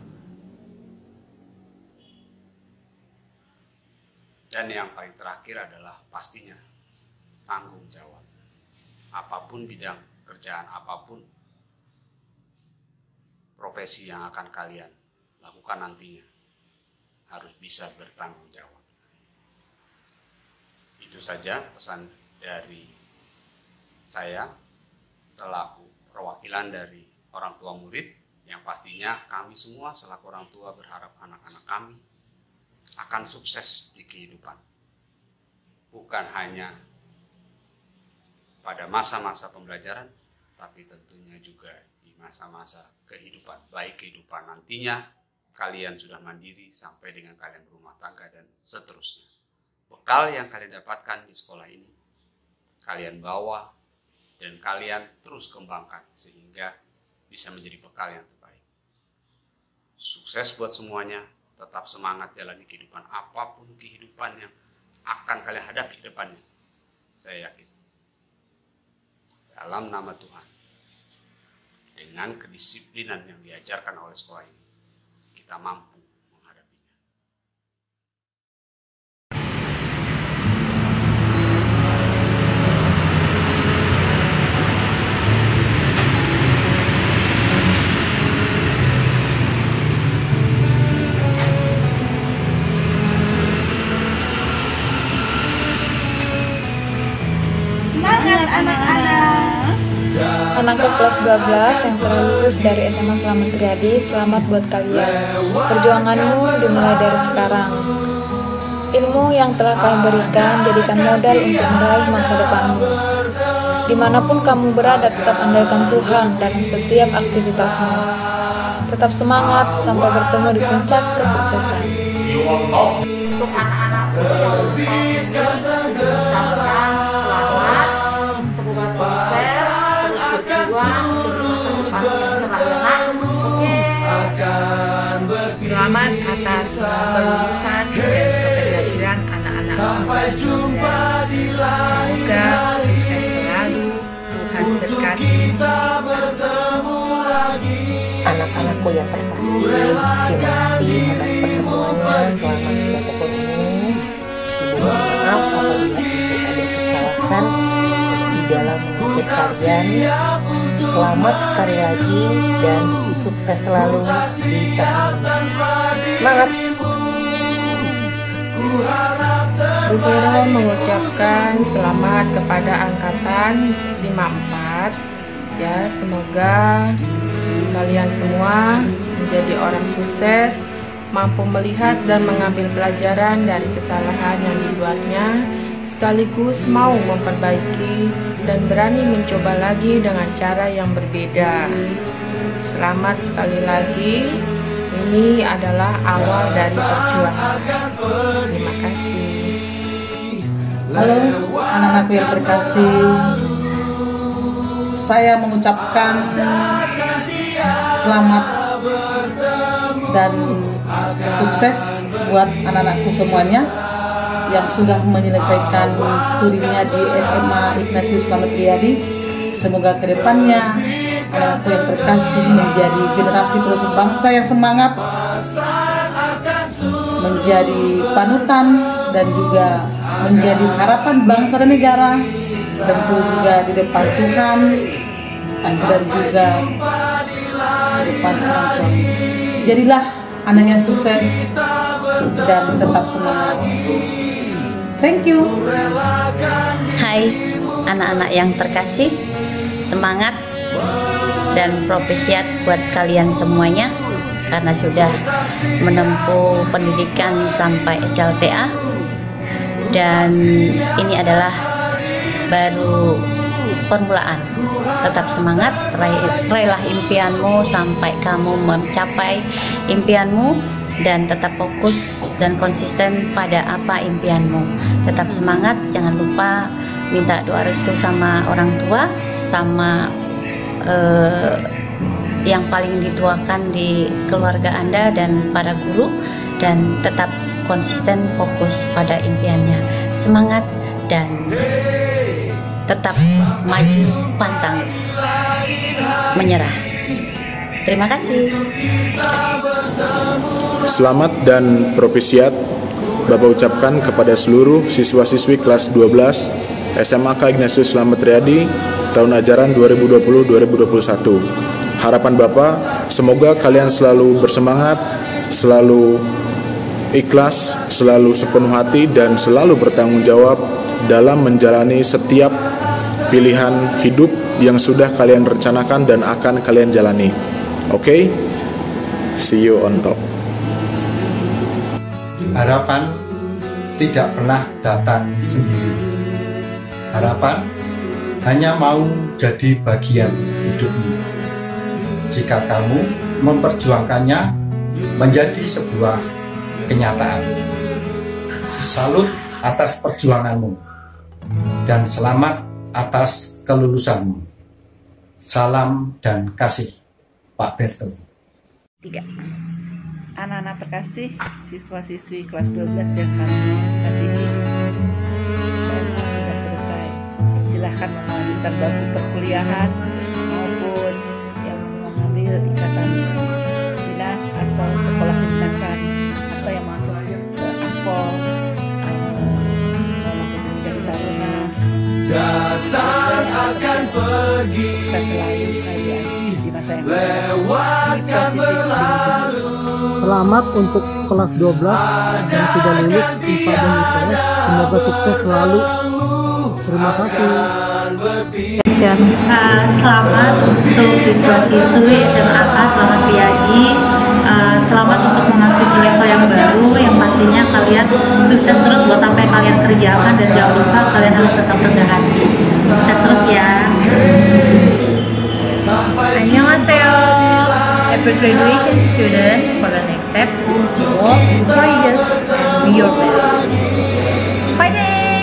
Dan yang paling terakhir adalah pastinya tanggung jawab. Apapun bidang kerjaan, apapun profesi yang akan kalian lakukan nantinya, harus bisa bertanggung jawab. Itu saja pesan dari saya selaku perwakilan dari orang tua murid, yang pastinya kami semua selaku orang tua berharap anak-anak kami akan sukses di kehidupan. Bukan hanya pada masa-masa pembelajaran, tapi tentunya juga di masa-masa kehidupan. Baik kehidupan nantinya, kalian sudah mandiri sampai dengan kalian berumah tangga dan seterusnya. Bekal yang kalian dapatkan di sekolah ini, kalian bawa dan kalian terus kembangkan sehingga bisa menjadi bekal yang terbaik. Sukses buat semuanya, tetap semangat jalani kehidupan apapun kehidupan yang akan kalian hadapi ke depannya. Saya yakin dalam nama Tuhan, dengan kedisiplinan yang diajarkan oleh sekolah ini, kita mampu menghadapinya.
Semangat anak-anak! Anakku kelas 12 yang telah lulus dari SMA Slamet Riyadi, selamat buat kalian. Perjuanganmu dimulai dari sekarang. Ilmu yang telah kalian berikan jadikan modal untuk meraih masa depanmu. Dimanapun kamu berada, tetap andalkan Tuhan dalam setiap aktivitasmu. Tetap semangat sampai bertemu di puncak kesuksesan.
Untuk anak-anakku yang mengucapkan selamat, semoga sukses, terus berjuang demi masa depan yang cerah.
Selamat atas kelulusan dan keberhasilan anak-anak
Sampai jumpa di lain
Semoga sukses selalu, Tuhan berkati.
anakku yang terkasih, terima kasih atas pertemuannya selama 3 tahun ini. Ibu mohon maaf apabila ibu ada kesalahan di dalam mengajar kalian. Selamat sekali lagi dan sukses selalu di tahun ini. Semangat!
Bu Vero mengucapkan selamat kepada angkatan 54. Ya, semoga kalian semua menjadi orang sukses, mampu melihat dan mengambil pelajaran dari kesalahan yang dibuatnya, sekaligus mau memperbaiki dan berani mencoba lagi dengan cara yang berbeda. Selamat sekali lagi. Ini adalah awal dari perjuangan. Terima kasih.
Halo anak-anakku yang terkasih, saya mengucapkan selamat dan sukses buat anak-anakku semuanya yang sudah menyelesaikan studinya di SMA Ignatius Slamet Riyadi. Semoga kedepannya anak-anakku yang terkasih menjadi generasi penerus bangsa yang semangat, menjadi panutan dan juga menjadi harapan bangsa dan negara, tentu juga di depan Tuhan dan juga di depan orang tua. Jadilah anak yang sukses dan tetap semangat. Thank you.
Hai anak-anak yang terkasih, semangat dan propesiat buat kalian semuanya karena sudah menempuh pendidikan sampai SLTA, dan ini adalah baru permulaan. Tetap semangat, raihlah impianmu sampai kamu mencapai impianmu, dan tetap fokus dan konsisten pada apa impianmu. Tetap semangat, jangan lupa minta doa restu sama orang tua, sama yang paling dituakan di keluarga Anda dan para guru, dan tetap konsisten fokus pada impiannya. Semangat dan tetap maju pantang menyerah. Terima kasih.
Selamat dan propesiat Bapak ucapkan kepada seluruh siswa-siswi kelas 12 SMAK Ignatius Slamet Riyadi tahun ajaran 2020-2021. Harapan Bapak, semoga kalian selalu bersemangat, selalu ikhlas, selalu sepenuh hati, dan selalu bertanggung jawab dalam menjalani setiap pilihan hidup yang sudah kalian rencanakan dan akan kalian jalani. Oke? See you on top.
Harapan tidak pernah datang sendiri. Harapan hanya mau jadi bagian hidupmu. Jika kamu memperjuangkannya menjadi sebuah kenyataan. Salut atas perjuanganmu dan selamat atas kelulusanmu. Salam dan kasih, Pak Berto.
3. Anak-anak terkasih, siswa-siswi kelas 12 yang kami kasihi, SMA sudah selesai. Silahkan melanjutkan bangku perkuliahan maupun yang mengambil ikatan dinas atau sekolah kedinasan, atau yang masuk ke Ampol, masuk menjadi taruna. Datang akan pergi, kita selalu kalian di masa yang lewatkan berlalu.
Selamat untuk kelas 12 yang sudah lulus IPA dan IPS. Semoga sukses selalu. Terima kasih.
Selamat untuk siswa-siswi SMAK Slamet Riyadi. Selamat untuk memasuki level yang baru, yang pastinya kalian sukses terus buat apa yang kalian kerjakan, dan jangan lupa kalian harus tetap rendah hati. Sukses terus ya. Annyeonghaseyo. Happy graduation students. For the next step, walk courageous and be your best. Fighting!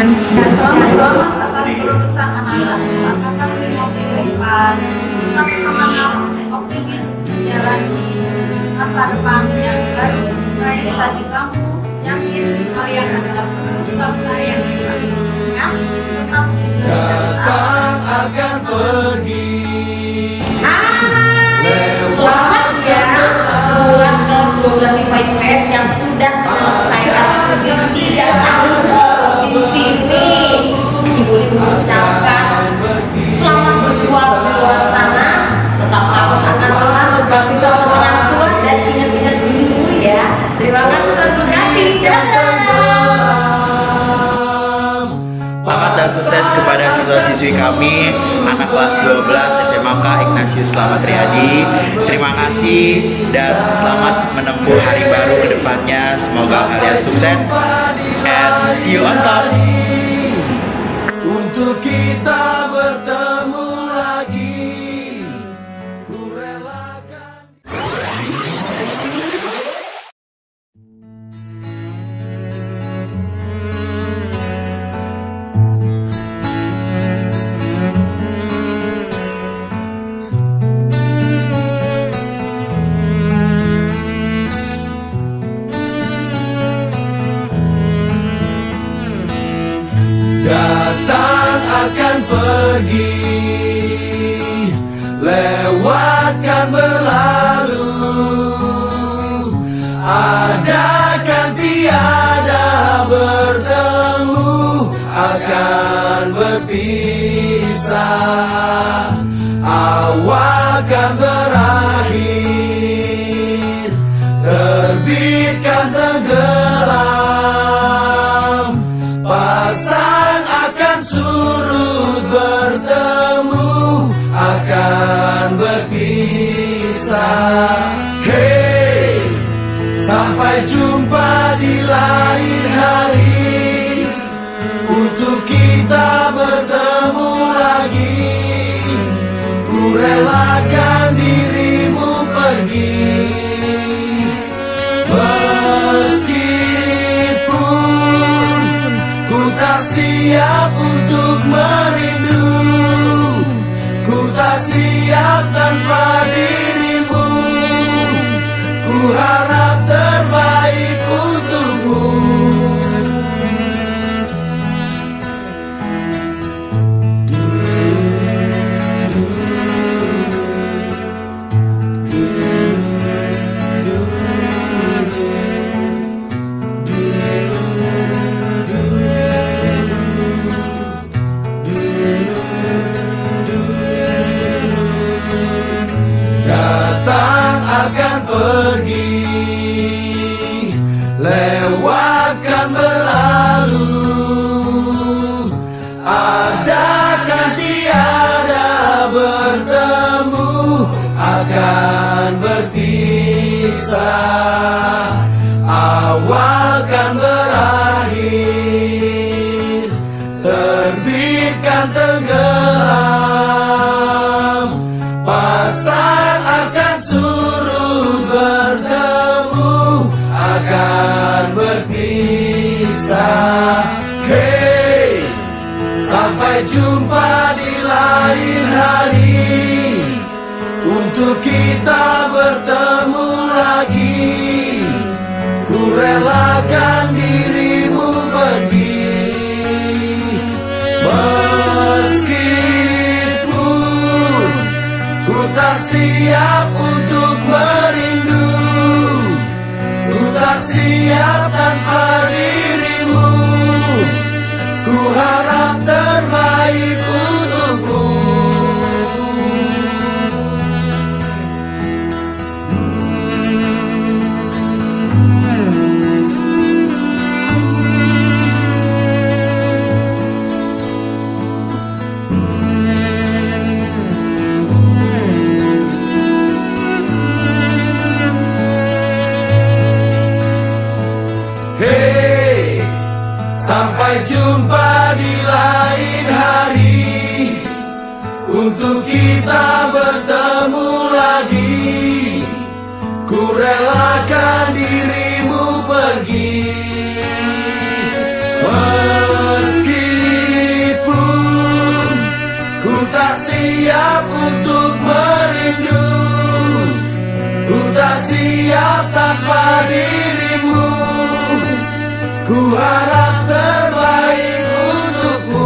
Selamat atas kelulusan anak-anak angkatan 54. Tetap semangat, optimis menjalani masa depan yang baru. Saya di kamu, yakin kalian adalah penerus bangsa yang hebat. Ingat, tetap diri
datang akan pergi.
Selamat ya buat kelas 12 IPA IPS yang sudah menyelesaikan studi 3 tahun di sini. Ibu mengucapkan selamat berjuang di luar sana. Tetap takut akan Tuhan, berbakti sama orang tua dan ingat-ingat dulu ya. Terima kasih Tuhan berkati.
Selamat dan sukses kepada siswa-siswi kami, anak kelas 12 SMAK Ignatius Slamet Riyadi. Terima kasih dan selamat menempuh hari baru ke depannya. Semoga kalian sukses and see you on top.
Untuk kita bertemu lagi, ku relakan. Datang akan pergi, lewatkan berlalu, adakan tiada bertemu, akan berpisah, awalkan berakhir, terbitkan tenggelam, pasang akan surut bertemu, akan berpisah. Hey, sampai jumpa di lain hari, untuk kita bertemu lagi. Ku relakan dirimu pergi, meskipun ku tak siap untuk merindu, ku tak siap tanpa dirimu. Ku harap terbaik untukmu. Datang akan pergi, lewatkan berlalu, adakan tiada bertemu, akan berpisah, awalkan berakhir, terbitkan tenggelam, pasang akan surut bertemu, akan berpisah. Hey, sampai jumpa di lain hari, untuk kita bertemu lagi. Ku relakan dirimu pergi, meskipun ku tak siap untuk merindu, ku tak siap tanpa dirimu. Ku harap terbaik untukmu. Hey, sampai jumpa di lain hari, untuk kita bertemu lagi. Ku relakan dirimu pergi, meski sia-sia tanpa dirimu. Ku harap terbaik untukmu.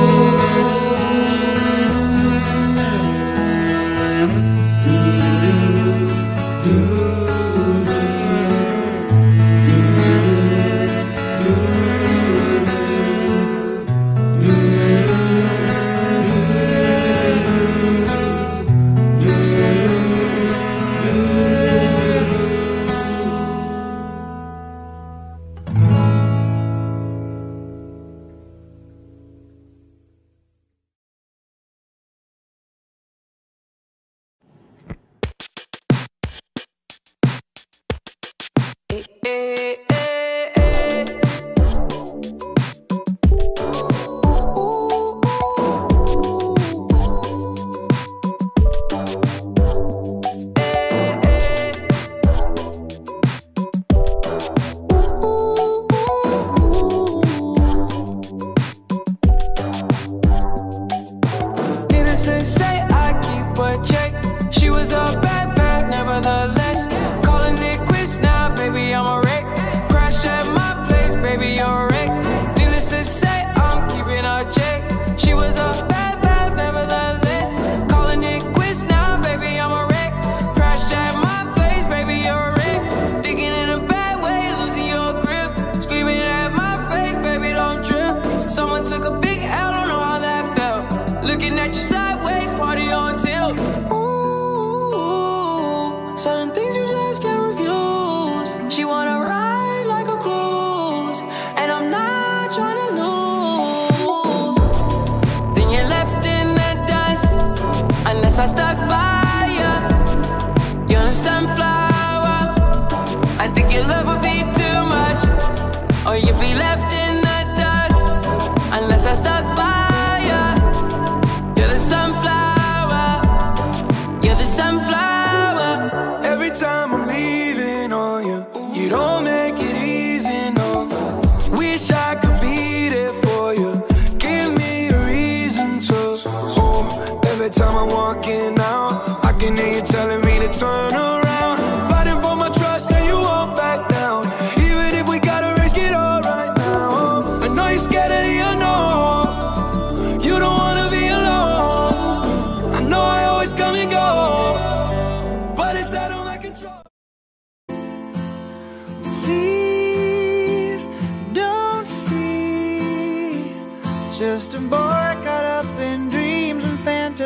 Just a boy caught up in dreams and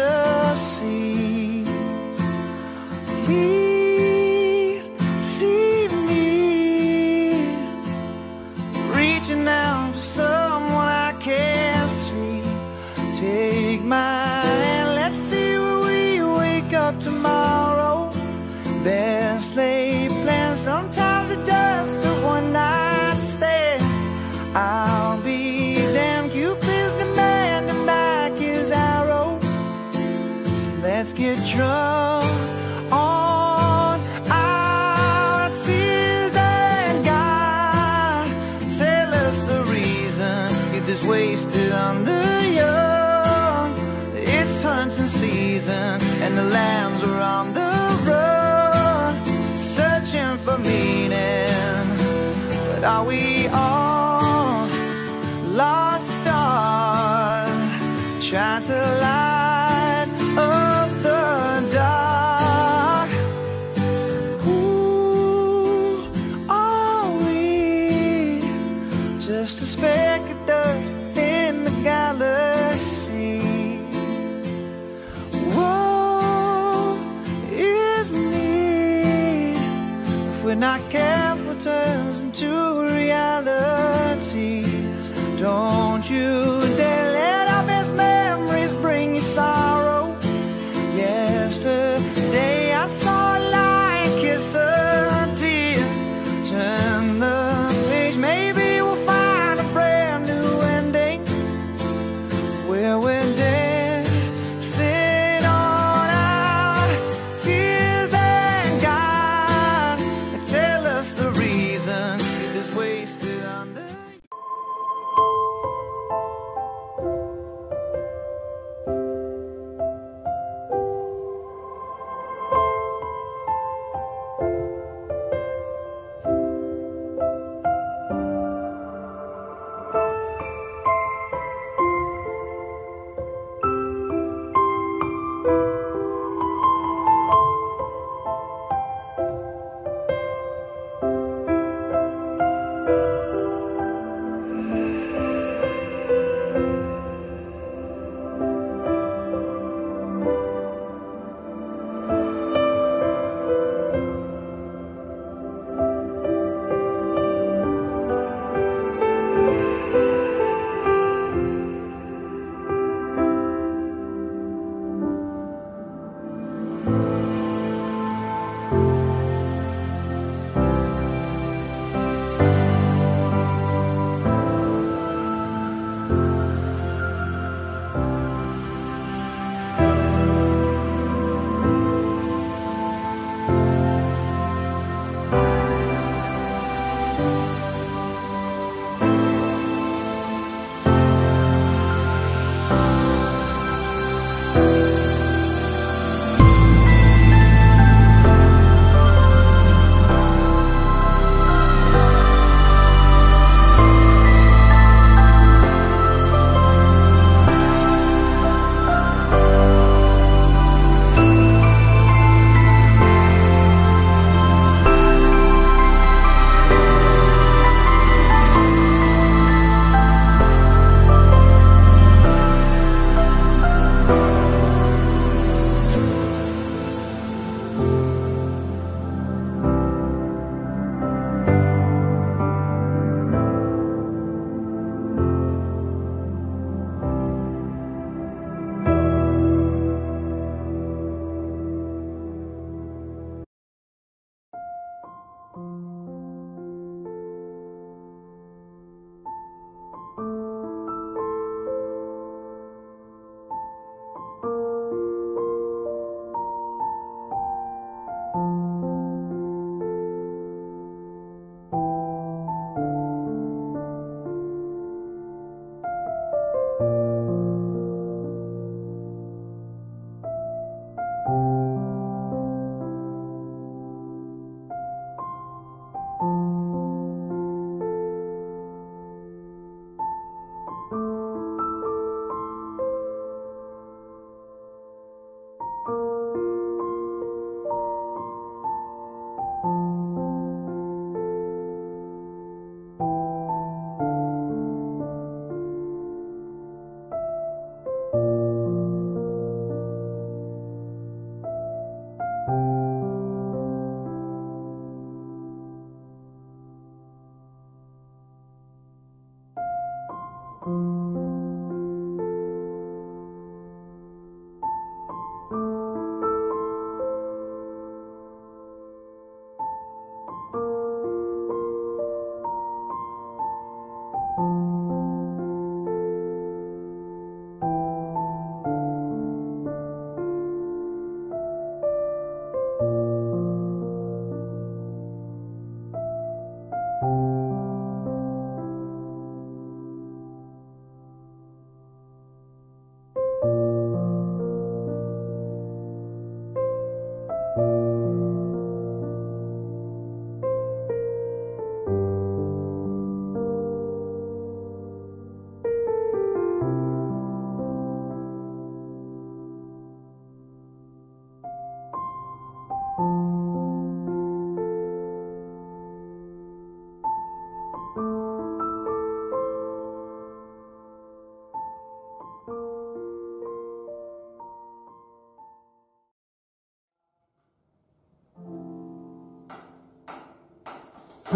fantasies. Please see me reaching out for someone I can't see. Take my hand, let's see where we wake up tomorrow. Best laid plans, sometimes it's just a one night stand. I'll be damn Cupid's demanding back his arrow. So let's get drunk on our tears and God tell us the reason youth is wasted on the young. It's hunting season and the lambs are on the run, searching for meaning. But are we all lost stars trying to light up the dark? Who are we? Just a speck of dust in the galaxy. Woe is me if we're not careful, turns into reality. Don't you dare let our best memories bring you sorrow. Yesterday I saw a light kiss a tear. Turn the page, maybe we'll find a brand new ending where we're dancing on our tears and God tell us the reason it is wasted on the.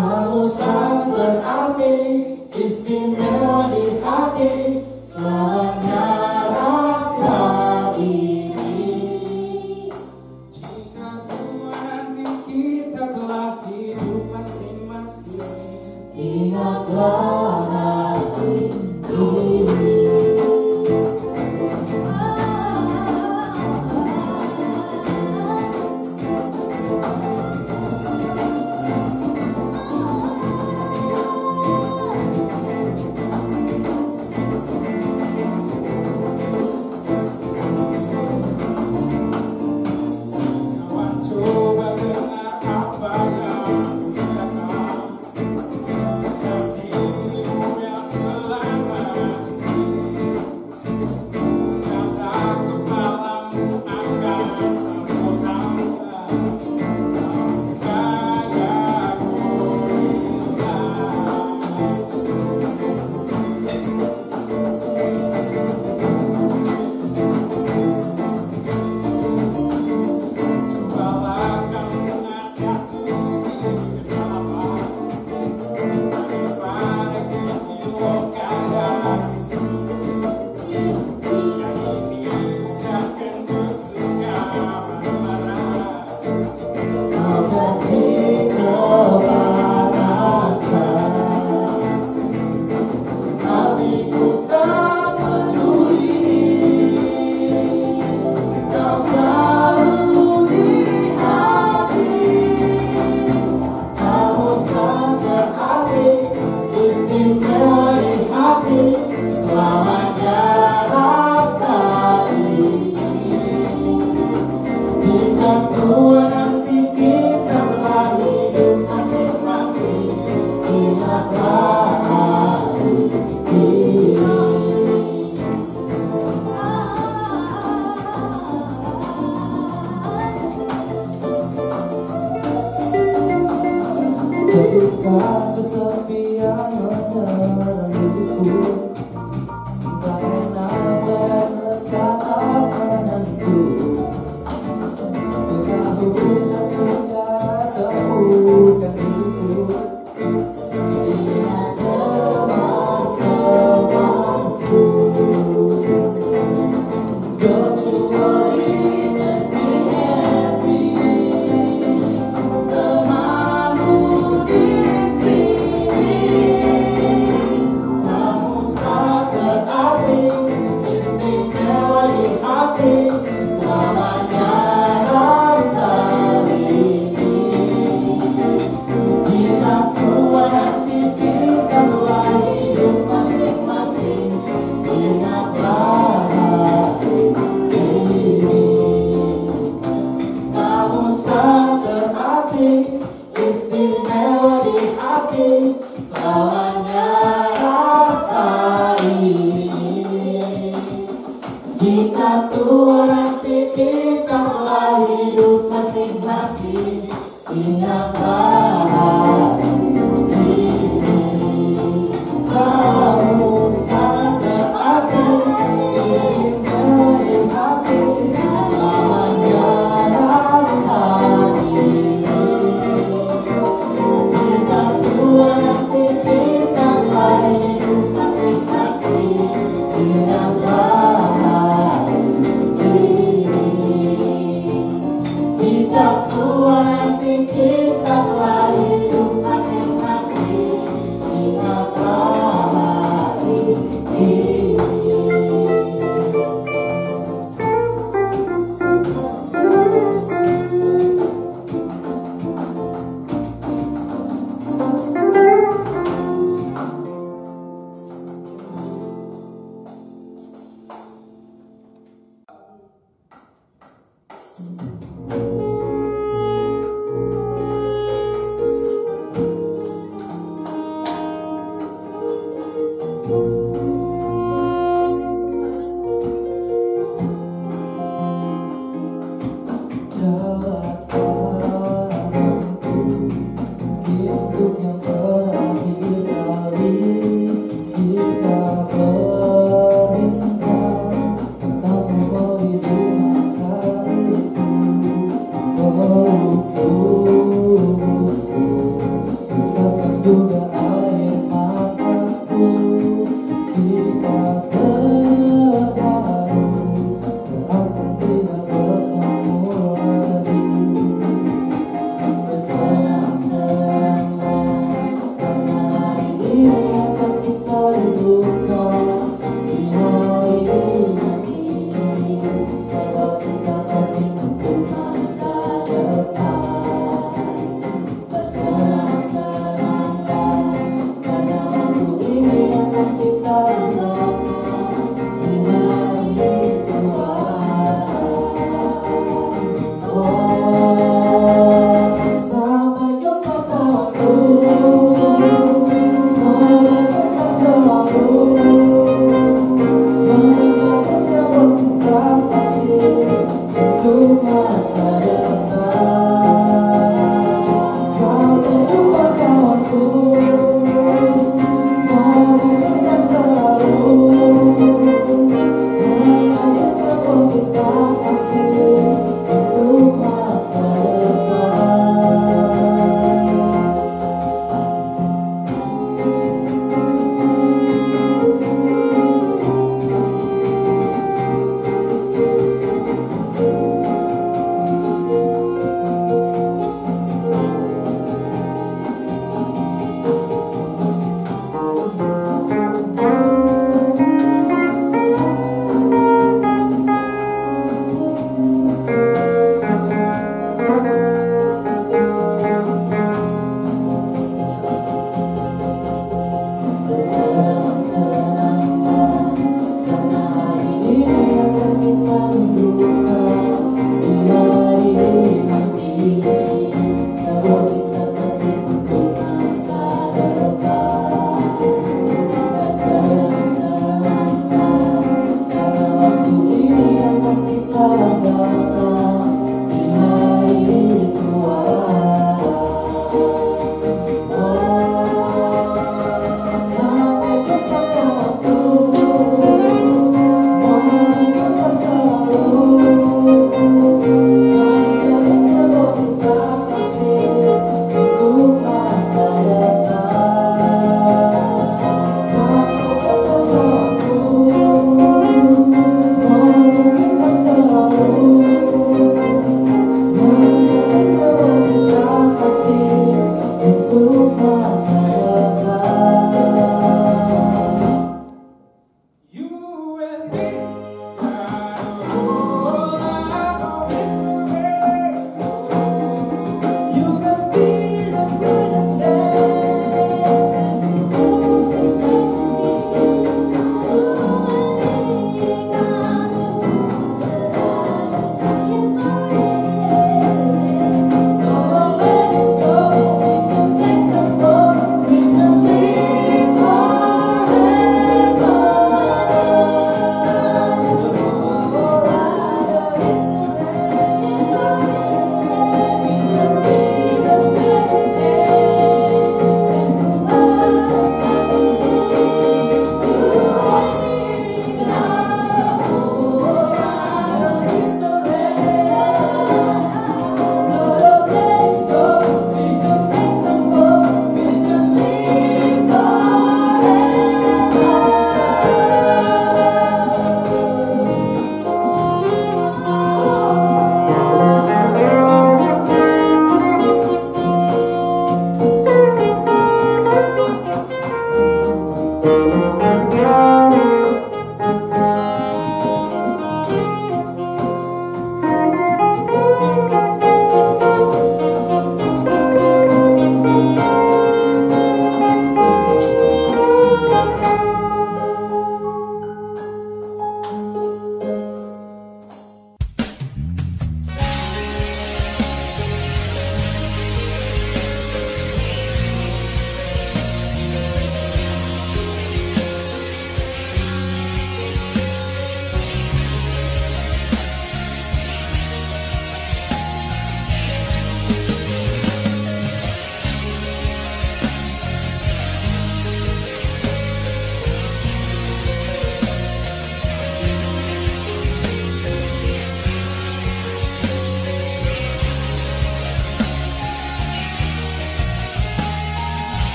kamu sangat berarti, istimewa di hati, selamanya rasa ini. Jika tua nanti kita telah hidup masing-masing, ingatlah hati ini.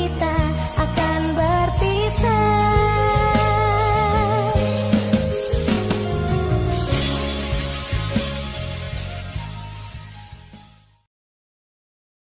kita